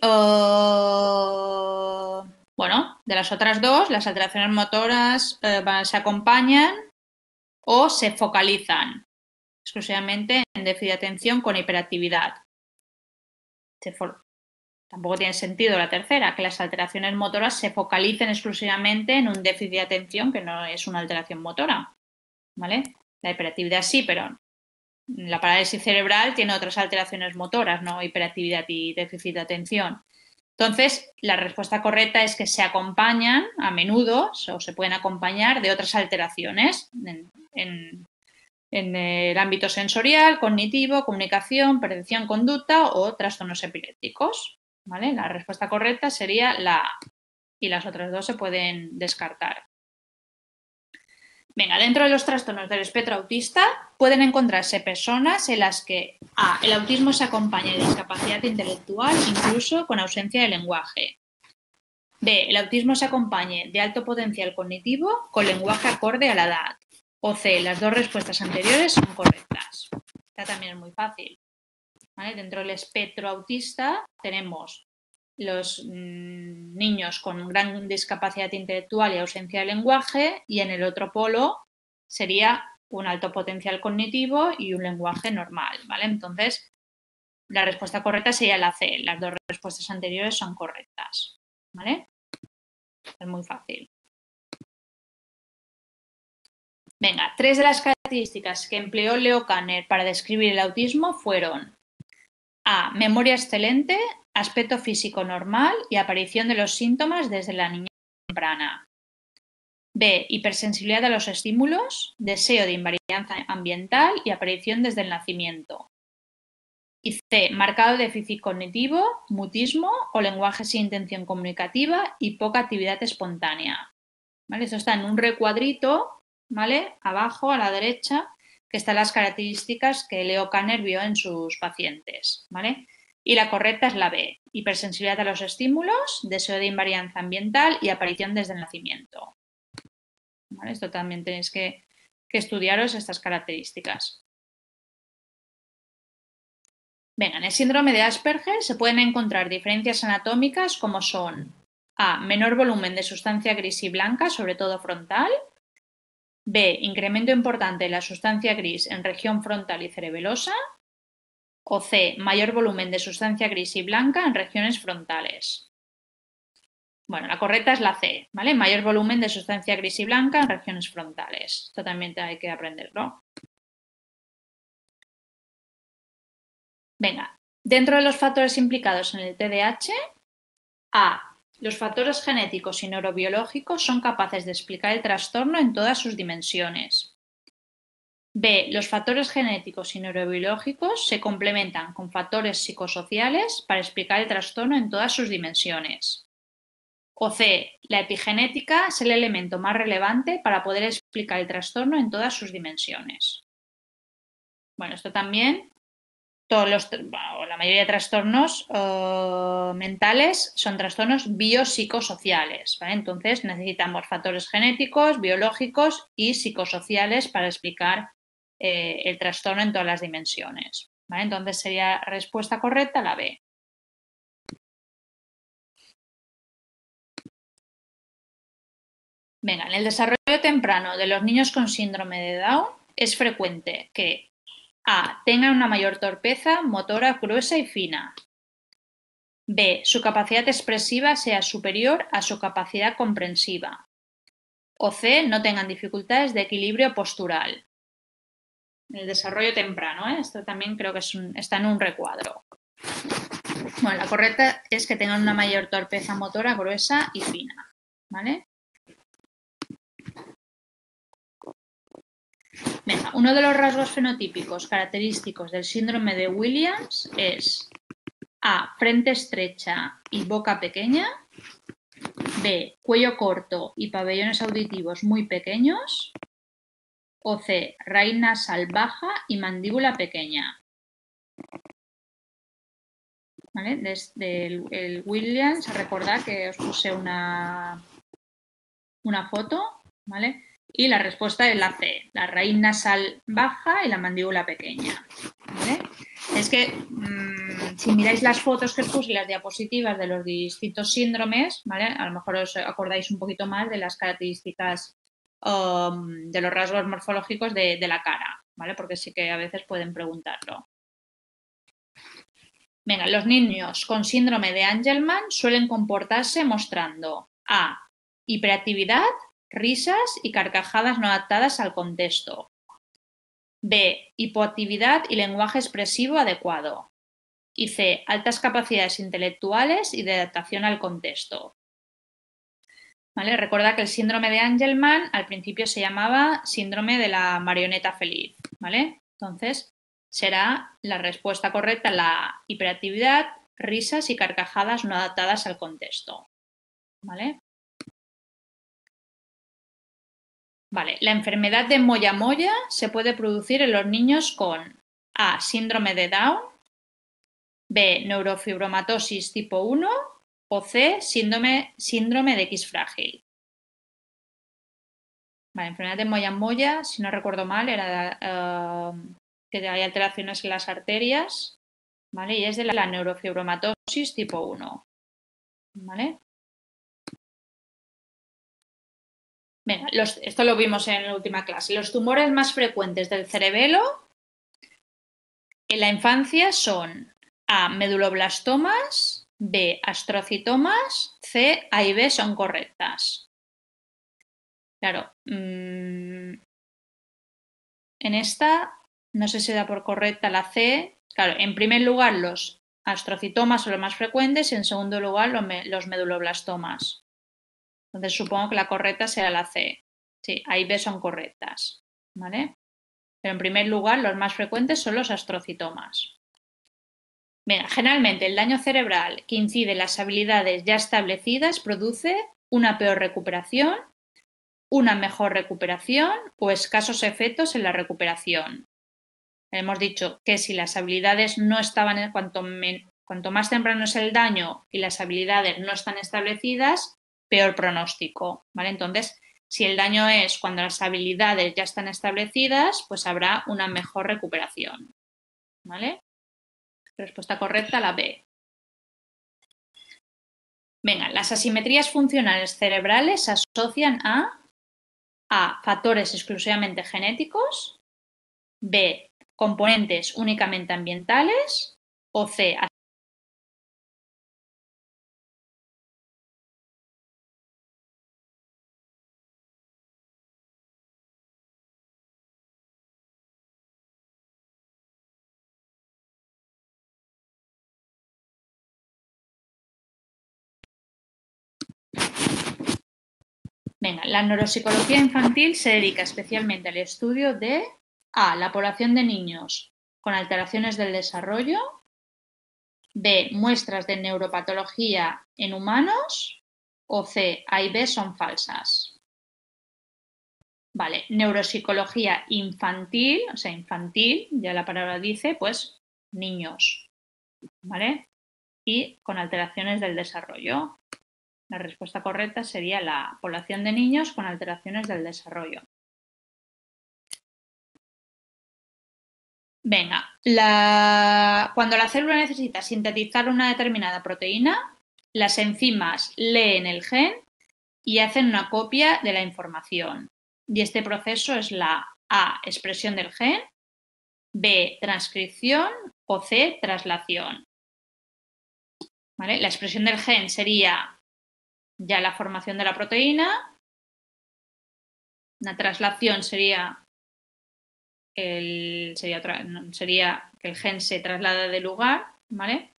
uh, bueno, de las otras dos, las alteraciones motoras eh, se acompañan o se focalizan exclusivamente en déficit de atención con hiperactividad. Se tampoco tiene sentido la tercera, que las alteraciones motoras se focalicen exclusivamente en un déficit de atención que no es una alteración motora, ¿vale? La hiperactividad sí, pero la parálisis cerebral tiene otras alteraciones motoras, no hiperactividad y déficit de atención. Entonces, la respuesta correcta es que se acompañan a menudo o se pueden acompañar de otras alteraciones en, en, en el ámbito sensorial, cognitivo, comunicación, percepción, conducta o trastornos epilépticos. ¿Vale? La respuesta correcta sería la A y las otras dos se pueden descartar. Venga, dentro de los trastornos del espectro autista pueden encontrarse personas en las que A. El autismo se acompaña de discapacidad intelectual, incluso con ausencia de lenguaje. B. El autismo se acompañe de alto potencial cognitivo con lenguaje acorde a la edad. O C. Las dos respuestas anteriores son correctas. Esta también es muy fácil. ¿Vale? Dentro del espectro autista tenemos los mmm, niños con gran discapacidad intelectual y ausencia de lenguaje, y en el otro polo sería un alto potencial cognitivo y un lenguaje normal, ¿vale? Entonces, la respuesta correcta sería la C. Las dos respuestas anteriores son correctas, ¿vale? Es muy fácil. Venga, tres de las características que empleó Leo Kanner para describir el autismo fueron A. Memoria excelente, aspecto físico normal y aparición de los síntomas desde la niñez temprana. B. Hipersensibilidad a los estímulos, deseo de invarianza ambiental y aparición desde el nacimiento. Y C. Marcado déficit cognitivo, mutismo o lenguaje sin intención comunicativa y poca actividad espontánea. ¿Vale? Esto está en un recuadrito, ¿vale? Abajo a la derecha, que están las características que Leo Kanner vio en sus pacientes, ¿vale? Y la correcta es la B, hipersensibilidad a los estímulos, deseo de invarianza ambiental y aparición desde el nacimiento. ¿Vale? Esto también tenéis que, que estudiaros estas características. Venga, en el síndrome de Asperger se pueden encontrar diferencias anatómicas como son A. Menor volumen de sustancia gris y blanca, sobre todo frontal. B. Incremento importante de la sustancia gris en región frontal y cerebelosa. O C. Mayor volumen de sustancia gris y blanca en regiones frontales. Bueno, la correcta es la C, ¿vale? Mayor volumen de sustancia gris y blanca en regiones frontales. Esto también hay que aprenderlo. Venga, dentro de los factores implicados en el T D A H, A. Los factores genéticos y neurobiológicos son capaces de explicar el trastorno en todas sus dimensiones. B. Los factores genéticos y neurobiológicos se complementan con factores psicosociales para explicar el trastorno en todas sus dimensiones. O C. La epigenética es el elemento más relevante para poder explicar el trastorno en todas sus dimensiones. Bueno, esto también, todos los, bueno, la mayoría de trastornos uh, mentales son trastornos biopsicosociales, ¿vale? Entonces necesitamos factores genéticos, biológicos y psicosociales para explicar eh, el trastorno en todas las dimensiones, ¿vale? Entonces sería respuesta correcta la B. Venga, en el desarrollo temprano de los niños con síndrome de Down es frecuente que A. Tengan una mayor torpeza motora gruesa y fina. B. Su capacidad expresiva sea superior a su capacidad comprensiva. O C. No tengan dificultades de equilibrio postural. En el desarrollo temprano, ¿eh? Esto también creo que es un, está en un recuadro. Bueno, la correcta es que tengan una mayor torpeza motora gruesa y fina, ¿vale? Venga, uno de los rasgos fenotípicos característicos del síndrome de Williams es A. Frente estrecha y boca pequeña. B. Cuello corto y pabellones auditivos muy pequeños. O C. Raíz nasal baja y mandíbula pequeña. ¿Vale? Desde el, el Williams, recordad que os puse una, una foto, ¿vale? Y la respuesta es la C, la raíz nasal baja y la mandíbula pequeña, ¿vale? Es que mmm, si miráis las fotos que os puse y las diapositivas de los distintos síndromes, ¿vale? A lo mejor os acordáis un poquito más de las características um, de los rasgos morfológicos de, de la cara, ¿vale? Porque sí que a veces pueden preguntarlo. Venga, los niños con síndrome de Angelman suelen comportarse mostrando A. Hiperactividad, risas y carcajadas no adaptadas al contexto. B. Hipoactividad y lenguaje expresivo adecuado. Y C. Altas capacidades intelectuales y de adaptación al contexto. ¿Vale? Recuerda que el síndrome de Angelman al principio se llamaba síndrome de la marioneta feliz. ¿Vale? Entonces, será la respuesta correcta la hiperactividad, risas y carcajadas no adaptadas al contexto. ¿Vale? Vale, la enfermedad de Moyamoya se puede producir en los niños con A. Síndrome de Down, B. Neurofibromatosis tipo uno o C. Síndrome, síndrome de X frágil. Vale, enfermedad de Moyamoya, si no recuerdo mal, era uh, que hay alteraciones en las arterias, ¿vale? Y es de la neurofibromatosis tipo uno, ¿vale? Venga, los, esto lo vimos en la última clase. Los tumores más frecuentes del cerebelo en la infancia son A. Meduloblastomas, B. Astrocitomas, C. A y B son correctas. Claro, mmm, en esta no sé si da por correcta la C. Claro, en primer lugar los astrocitomas son los más frecuentes y en segundo lugar los, me, los meduloblastomas. Entonces supongo que la correcta será la C. Sí, A y B son correctas, ¿vale? Pero en primer lugar los más frecuentes son los astrocitomas. Venga, generalmente el daño cerebral que incide en las habilidades ya establecidas produce una peor recuperación, una mejor recuperación o escasos efectos en la recuperación. Hemos dicho que si las habilidades no estaban, en, cuanto, me, cuanto más temprano es el daño y las habilidades no están establecidas, peor pronóstico, ¿vale? Entonces, si el daño es cuando las habilidades ya están establecidas, pues habrá una mejor recuperación, ¿vale? Respuesta correcta, la B. Venga, las asimetrías funcionales cerebrales se asocian a A. Factores exclusivamente genéticos, B. Componentes únicamente ambientales o C. Venga, la neuropsicología infantil se dedica especialmente al estudio de A. La población de niños con alteraciones del desarrollo, B. Muestras de neuropatología en humanos o C. A y B son falsas. Vale, neuropsicología infantil, o sea, infantil, ya la palabra dice, pues niños, ¿vale? Y con alteraciones del desarrollo. La respuesta correcta sería la población de niños con alteraciones del desarrollo. Venga, la... cuando la célula necesita sintetizar una determinada proteína, las enzimas leen el gen y hacen una copia de la información. Y este proceso es la A, expresión del gen, B, transcripción o C, traslación. ¿Vale? La expresión del gen sería ya la formación de la proteína, la traslación sería, el, sería, sería que el gen se traslada de lugar, ¿vale?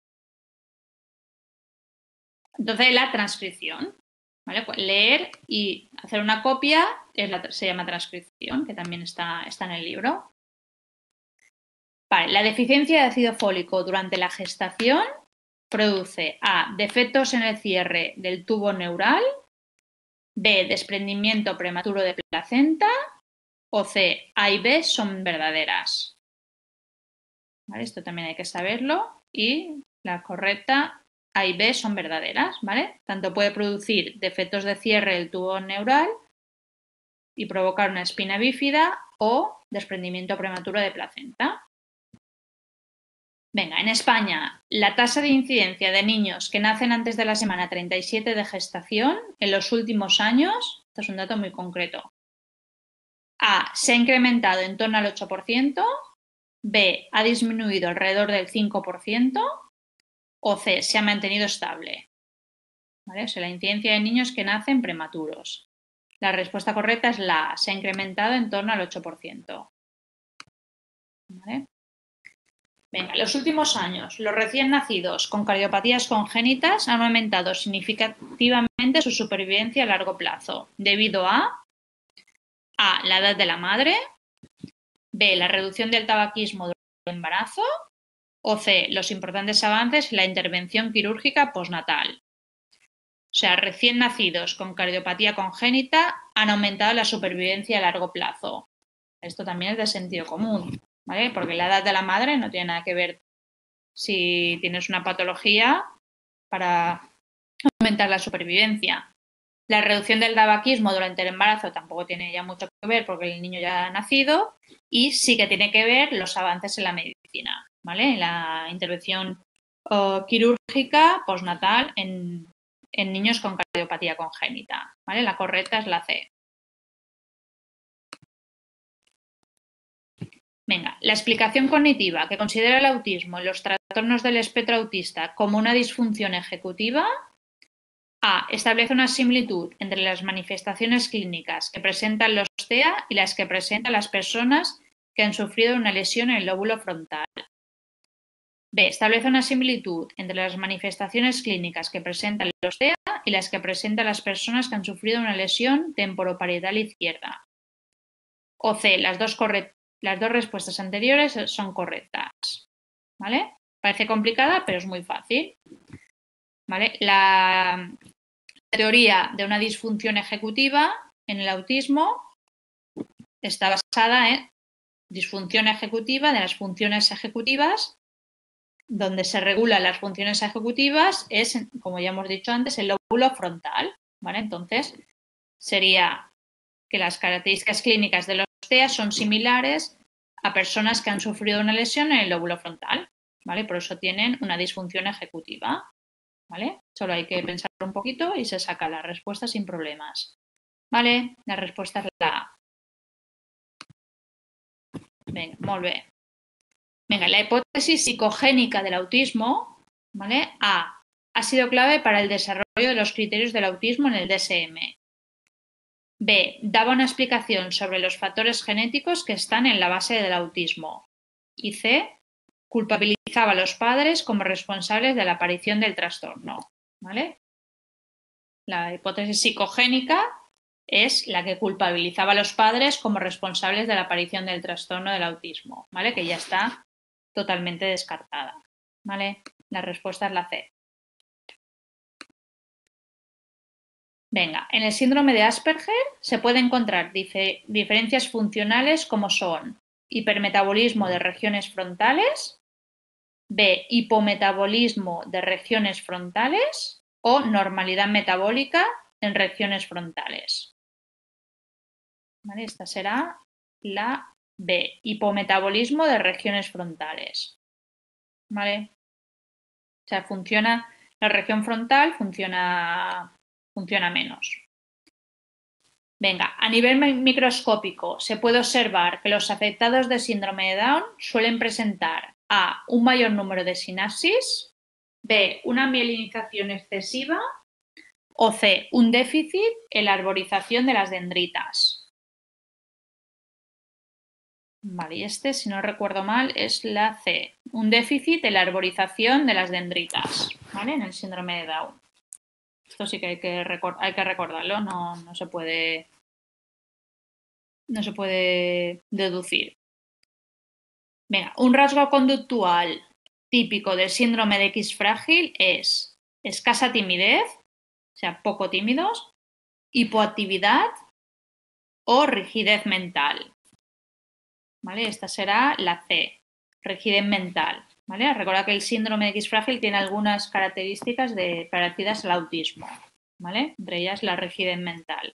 Entonces la transcripción, ¿vale? Pues leer y hacer una copia es la, se llama transcripción, que también está, está en el libro. Vale, la deficiencia de ácido fólico durante la gestación produce A. Defectos en el cierre del tubo neural, B. Desprendimiento prematuro de placenta o C. A y B son verdaderas. ¿Vale? Esto también hay que saberlo y la correcta A y B son verdaderas, ¿vale? Tanto puede producir defectos de cierre del tubo neural y provocar una espina bífida o desprendimiento prematuro de placenta. Venga, en España, la tasa de incidencia de niños que nacen antes de la semana treinta y siete de gestación en los últimos años, esto es un dato muy concreto, A, se ha incrementado en torno al ocho por ciento, B, ha disminuido alrededor del cinco por ciento O C, se ha mantenido estable. ¿Vale? O sea, la incidencia de niños que nacen prematuros. La respuesta correcta es la A, se ha incrementado en torno al ocho por ciento. ¿Vale? Venga, en los últimos años, los recién nacidos con cardiopatías congénitas han aumentado significativamente su supervivencia a largo plazo, debido a A, la edad de la madre, B, la reducción del tabaquismo durante el embarazo, o C, los importantes avances en la intervención quirúrgica postnatal. O sea, recién nacidos con cardiopatía congénita han aumentado la supervivencia a largo plazo. Esto también es de sentido común, ¿vale? Porque la edad de la madre no tiene nada que ver si tienes una patología para aumentar la supervivencia. La reducción del tabaquismo durante el embarazo tampoco tiene ya mucho que ver porque el niño ya ha nacido, y sí que tiene que ver los avances en la medicina, ¿vale? En la intervención uh, quirúrgica postnatal en, en niños con cardiopatía congénita, ¿vale? La correcta es la C. Venga, la explicación cognitiva que considera el autismo y los trastornos del espectro autista como una disfunción ejecutiva. A. Establece una similitud entre las manifestaciones clínicas que presentan los T E A y las que presentan las personas que han sufrido una lesión en el lóbulo frontal. B. Establece una similitud entre las manifestaciones clínicas que presentan los T E A y las que presentan las personas que han sufrido una lesión temporoparietal izquierda. O C. Las dos, las dos respuestas anteriores son correctas. ¿Vale? Parece complicada, pero es muy fácil. ¿Vale? La teoría de una disfunción ejecutiva en el autismo está basada en disfunción ejecutiva de las funciones ejecutivas. Donde se regulan las funciones ejecutivas es, como ya hemos dicho antes, el lóbulo frontal. ¿Vale? Entonces, sería que las características clínicas de los T E A son similares a personas que han sufrido una lesión en el lóbulo frontal. ¿Vale? Por eso tienen una disfunción ejecutiva. ¿Vale? Solo hay que pensar un poquito y se saca la respuesta sin problemas. ¿Vale? La respuesta es la A. Venga, molt bé. Venga, la hipótesis psicogénica del autismo, ¿vale? A. Ha sido clave para el desarrollo de los criterios del autismo en el D S M. B. Daba una explicación sobre los factores genéticos que están en la base del autismo. Y C. Culpabilizaba a los padres como responsables de la aparición del trastorno. ¿Vale? La hipótesis psicogénica es la que culpabilizaba a los padres como responsables de la aparición del trastorno del autismo, ¿vale? Que ya está totalmente descartada, ¿vale? La respuesta es la C. Venga, en el síndrome de Asperger se pueden encontrar dif- diferencias funcionales como son hipermetabolismo de regiones frontales, B, hipometabolismo de regiones frontales o normalidad metabólica en regiones frontales. ¿Vale? Esta será la B, hipometabolismo de regiones frontales. ¿Vale? O sea, funciona, la región frontal funciona, funciona menos. Venga, a nivel microscópico se puede observar que los afectados de síndrome de Down suelen presentar A, un mayor número de sinapsis, B, una mielinización excesiva o C, un déficit en la arborización de las dendritas. Vale, y este, si no recuerdo mal, es la C, un déficit en la arborización de las dendritas, ¿vale? En el síndrome de Down. Esto sí que hay que, record hay que recordarlo, no, no se puede, no se puede deducir. Venga, un rasgo conductual típico del síndrome de X frágil es escasa timidez, o sea, poco tímidos, hipoactividad o rigidez mental. ¿Vale? Esta será la C, rigidez mental. ¿Vale? Recuerda que el síndrome de X frágil tiene algunas características de, parecidas al autismo, ¿vale? Entre ellas la rigidez mental.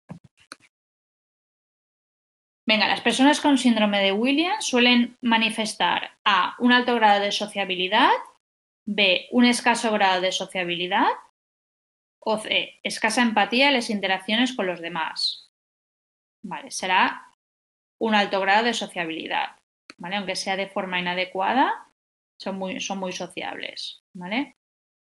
Venga, las personas con síndrome de Williams suelen manifestar A, un alto grado de sociabilidad, B, un escaso grado de sociabilidad o C, escasa empatía en las interacciones con los demás. Vale, será un alto grado de sociabilidad, ¿vale? Aunque sea de forma inadecuada, son muy, son muy sociables, ¿vale?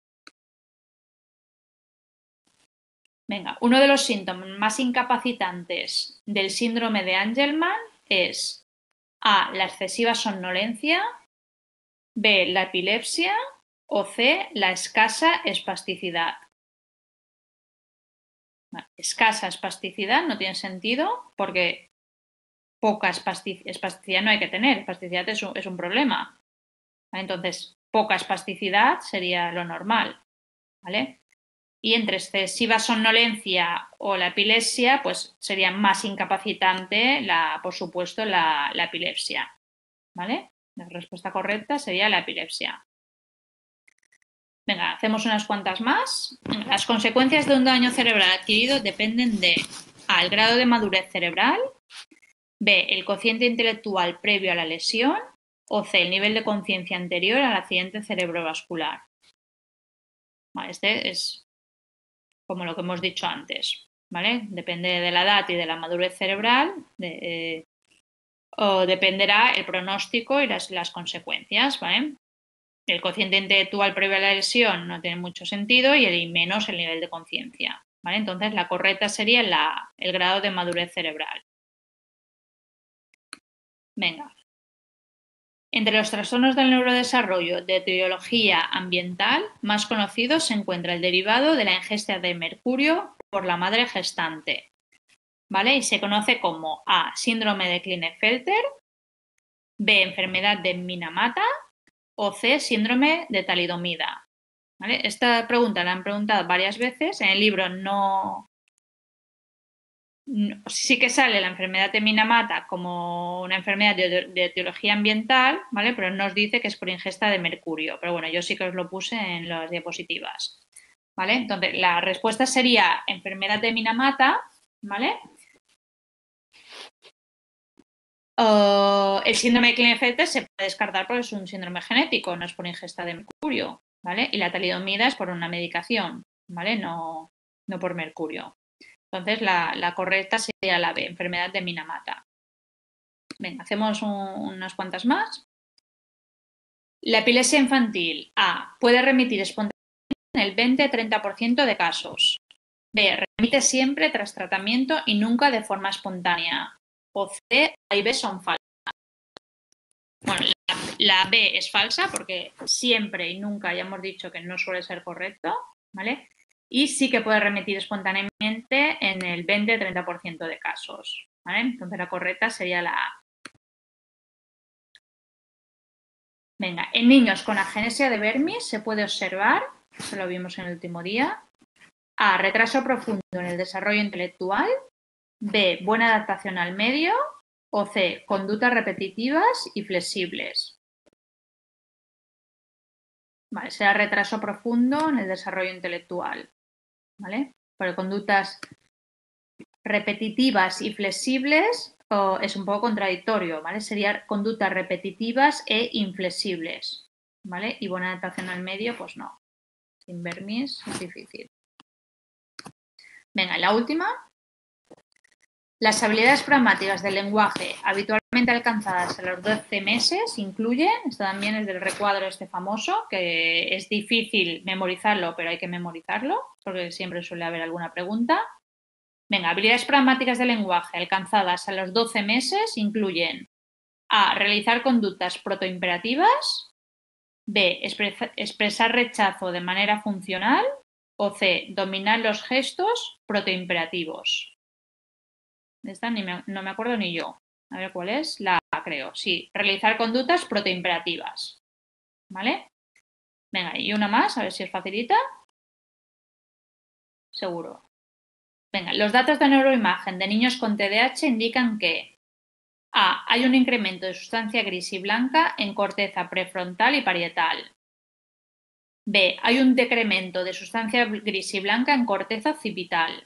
Venga, uno de los síntomas más incapacitantes del síndrome de Angelman es A, la excesiva somnolencia, B, la epilepsia o C, la escasa espasticidad. Vale, escasa espasticidad no tiene sentido porque poca espasticidad, espasticidad no hay que tener, espasticidad es un, es un problema. Entonces, poca espasticidad sería lo normal, ¿vale? Y entre excesiva somnolencia o la epilepsia, pues sería más incapacitante, la, por supuesto, la, la epilepsia, ¿vale? La respuesta correcta sería la epilepsia. Venga, hacemos unas cuantas más. Las consecuencias de un daño cerebral adquirido dependen de A, el grado de madurez cerebral, B, el cociente intelectual previo a la lesión o C, el nivel de conciencia anterior al accidente cerebrovascular. Vale, este es como lo que hemos dicho antes, ¿vale? Depende de la edad y de la madurez cerebral, de, eh, o dependerá el pronóstico y las, las consecuencias, ¿vale? El cociente intelectual previo a la lesión no tiene mucho sentido y el menos el nivel de conciencia, ¿vale? Entonces la correcta sería la, el grado de madurez cerebral. Venga. Entre los trastornos del neurodesarrollo de etiología ambiental más conocidos se encuentra el derivado de la ingesta de mercurio por la madre gestante, ¿vale? Y se conoce como A, síndrome de Klinefelter, B, enfermedad de Minamata o C, síndrome de talidomida. ¿Vale? Esta pregunta la han preguntado varias veces, en el libro no, no sí que sale la enfermedad de Minamata como una enfermedad de, de etiología ambiental, ¿vale? Pero no os dice que es por ingesta de mercurio, pero bueno, yo sí que os lo puse en las diapositivas, ¿vale? Entonces, la respuesta sería enfermedad de Minamata, ¿vale? Uh, el síndrome de Klinefelter se puede descartar porque es un síndrome genético, no es por ingesta de mercurio, ¿vale? Y la talidomida es por una medicación, ¿vale? No, no por mercurio. Entonces, la, la correcta sería la B, enfermedad de Minamata. Venga, hacemos un, unas cuantas más. La epilepsia infantil, A, puede remitir espontáneamente en el veinte a treinta por ciento de casos. B, remite siempre tras tratamiento y nunca de forma espontánea. O C, A y B son falsas. Bueno, la, la B es falsa porque siempre y nunca ya hemos dicho que no suele ser correcto, ¿vale? Y sí que puede remitir espontáneamente en el veinte a treinta por ciento de casos, ¿vale? Entonces la correcta sería la A. Venga, en niños con agenesia de Vermis se puede observar, eso lo vimos en el último día, A, retraso profundo en el desarrollo intelectual, B, buena adaptación al medio o C, conductas repetitivas y flexibles. Vale, será retraso profundo en el desarrollo intelectual, ¿vale? Porque conductas repetitivas y flexibles oh, es un poco contradictorio, ¿vale? Serían conductas repetitivas e inflexibles, ¿vale? Y buena adaptación al medio, pues no. Sin Vermis es difícil. Venga, la última. Las habilidades pragmáticas del lenguaje habitualmente alcanzadas a los doce meses incluyen, esto también es del recuadro este famoso, que es difícil memorizarlo, pero hay que memorizarlo, porque siempre suele haber alguna pregunta. Venga, habilidades pragmáticas del lenguaje alcanzadas a los doce meses incluyen A, realizar conductas protoimperativas, B, expresar rechazo de manera funcional o C, dominar los gestos protoimperativos. Esta ni me, no me acuerdo ni yo. A ver cuál es. La A, creo. Sí, realizar conductas protoimperativas. ¿Vale? Venga, y una más, a ver si es facilita. Seguro. Venga, los datos de neuroimagen de niños con T D A H indican que A, hay un incremento de sustancia gris y blanca en corteza prefrontal y parietal. B, hay un decremento de sustancia gris y blanca en corteza occipital.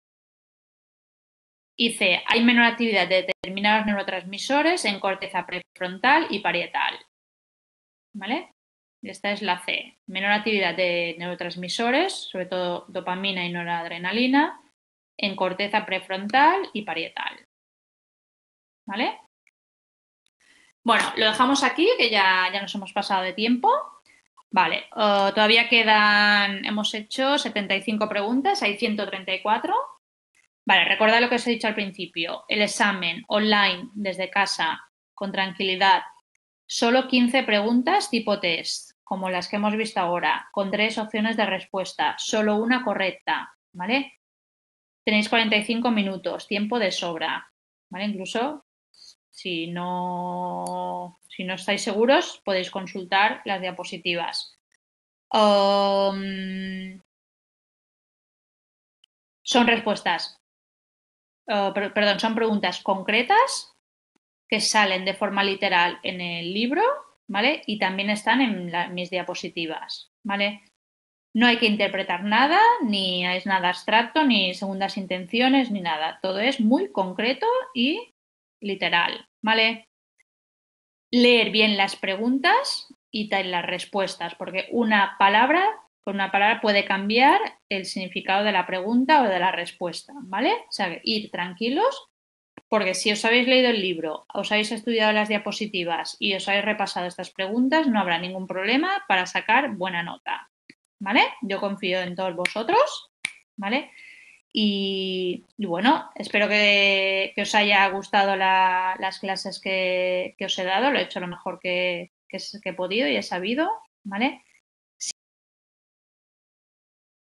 Y C, hay menor actividad de determinados neurotransmisores en corteza prefrontal y parietal. ¿Vale? Esta es la C, menor actividad de neurotransmisores, sobre todo dopamina y noradrenalina, en corteza prefrontal y parietal. ¿Vale? Bueno, lo dejamos aquí, que ya, ya nos hemos pasado de tiempo. Vale, uh, todavía quedan, hemos hecho setenta y cinco preguntas, hay ciento treinta y cuatro. Vale, recordad lo que os he dicho al principio, el examen online desde casa, con tranquilidad, solo quince preguntas tipo test, como las que hemos visto ahora, con tres opciones de respuesta, solo una correcta, ¿vale? Tenéis cuarenta y cinco minutos, tiempo de sobra, ¿vale? Incluso si no, si no estáis seguros, podéis consultar las diapositivas. Um, son respuestas, uh, per, perdón, son preguntas concretas que salen de forma literal en el libro, ¿vale? Y también están en la, mis diapositivas, ¿vale? No hay que interpretar nada, ni es nada abstracto, ni segundas intenciones, ni nada. Todo es muy concreto y literal, ¿vale? Leer bien las preguntas y las respuestas, porque una palabra, con una palabra puede cambiar el significado de la pregunta o de la respuesta, ¿vale? O sea, ir tranquilos, porque si os habéis leído el libro, os habéis estudiado las diapositivas y os habéis repasado estas preguntas, no habrá ningún problema para sacar buena nota, ¿vale? Yo confío en todos vosotros, ¿vale? Y, y bueno, espero que, que, os haya gustado la, las clases que, que, os he dado. Lo he hecho lo mejor que, que, que he podido y he sabido, ¿vale?